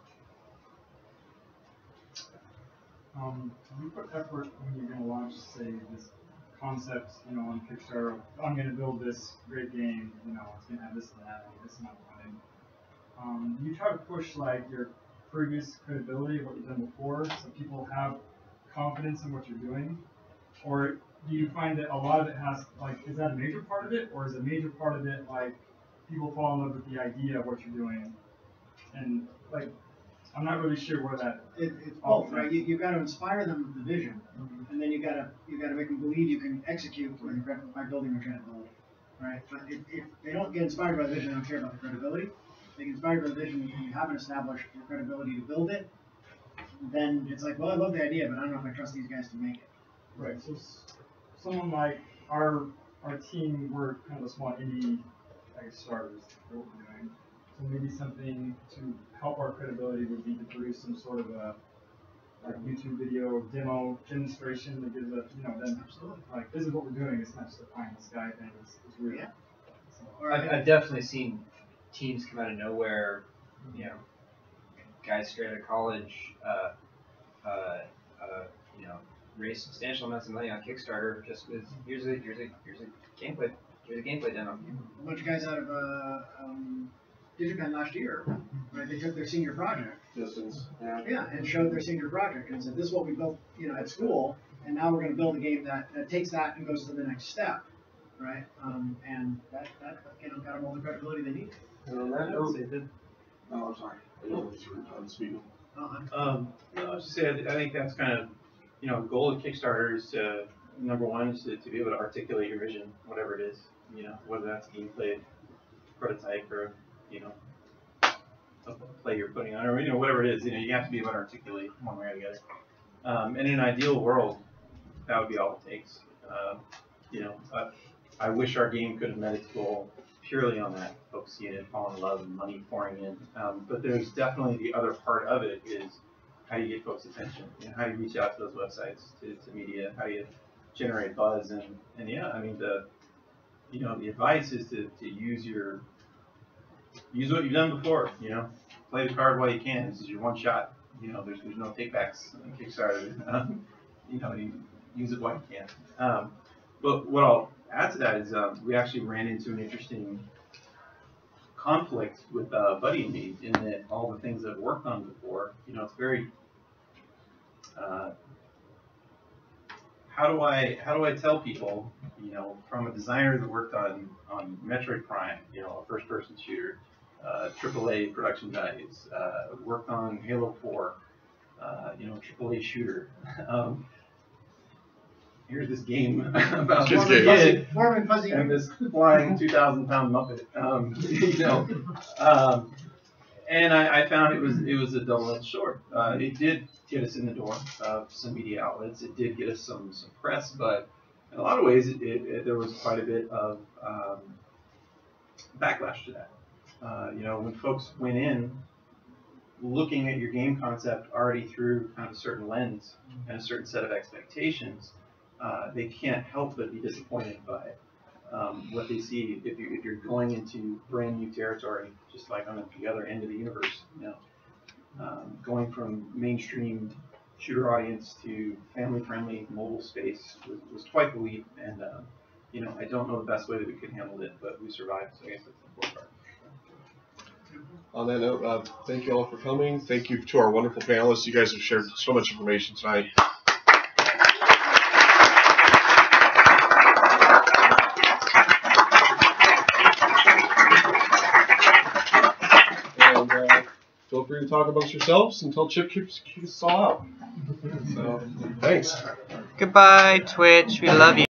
Um, you put effort when you're going to launch, say, this concept, you know, on Kickstarter. I'm going to build this great game, you know, it's going to have this and that, and this amount of funding. Um, you try to push like your previous credibility of what you've done before, so people have confidence in what you're doing, or do you find that a lot of it has, like, is that a major part of it, or is a major part of it, like, people fall in love with the idea of what you're doing, and, like, I'm not really sure where that... It, it's both, right? You, you've got to inspire them with the vision, mm-hmm. and then you've got to you got to make them believe you can execute by, by building their credibility, right? But if, if they don't get inspired by the vision, they don't care about the credibility. If they get inspired by the vision and you haven't established your credibility to build it, then it's like, well, I love the idea, but I don't know if I trust these guys to make it. Right, so someone like our our team, we're kind of a small indie, I guess, starters for what we're doing. So maybe something to help our credibility would be to produce some sort of a like YouTube video demo demonstration that gives us, you know, then absolutely like this is what we're doing. It's not just a pie in the sky thing. It's, it's real. Yeah. So, I've, I've definitely seen teams come out of nowhere, you know, guys straight out of college, uh, uh, uh, you know, raise substantial amounts of money on Kickstarter just with here's a here's a here's a gameplay here's a gameplay demo. A bunch of guys out of uh, um, DigiPen last year, right? They took their senior project. Distance. Yeah. Yeah, and showed their senior project and said, "This is what we built, you know, at school, and now we're going to build a game that, that takes that and goes to the next step." Right, um, and that, that you know, got them all the credibility they need. And on that note, oh, I'm sorry. I know that you were done speaking. Um, no, I was just saying, I think that's kind of, you know, the goal of Kickstarter is to, number one, is to, to be able to articulate your vision, whatever it is, you know, whether that's gameplay, prototype, or, you know, a play you're putting on, or, you know, whatever it is, you know, you have to be able to articulate one way or the other. Um, and in an ideal world, that would be all it takes. Uh, you know, uh, I wish our game could have met its goal purely on that, folks seeing it, falling in love, and money pouring in. Um, but there's definitely the other part of it is how do you get folks' attention? You know, how do you reach out to those websites, to, to media? How do you generate buzz? And, and yeah, I mean, the you know, the advice is to, to use your use what you've done before. You know, play the card while you can. This is your one shot. You know, there's there's no takebacks on Kickstarter. Um, you know, you use it while you can. Um, but what I'll add to that is um, we actually ran into an interesting conflict with uh, Buddy and me in that all the things I've worked on before, you know, it's very, uh, how do I how do I tell people, you know, from a designer that worked on, on Metroid Prime, you know, a first-person shooter, uh, triple A production values, uh, worked on Halo four, uh, you know, triple A shooter. um, Here's this game about this kid and this flying two thousand pound Muppet, um, you know, um, and I, I found it was it was a double-edged sword. Uh, it did get us in the door of some media outlets. It did get us some some press, but in a lot of ways, it, it, it, there was quite a bit of um, backlash to that. Uh, you know, when folks went in looking at your game concept already through kind of a certain lens and a certain set of expectations. Uh, they can't help but be disappointed by um, what they see if, you, if you're going into brand new territory, just like on the other end of the universe. You know, um, going from mainstream shooter audience to family-friendly mobile space was, was quite the leap. And uh, you know, I don't know the best way that we could handle it, but we survived. So I guess that's the important part. On that note, uh, thank you all for coming. Thank you to our wonderful panelists. You guys have shared so much information tonight. Feel free to talk amongst yourselves until Chip kicks us all out. So, thanks. Goodbye, Twitch. We love you.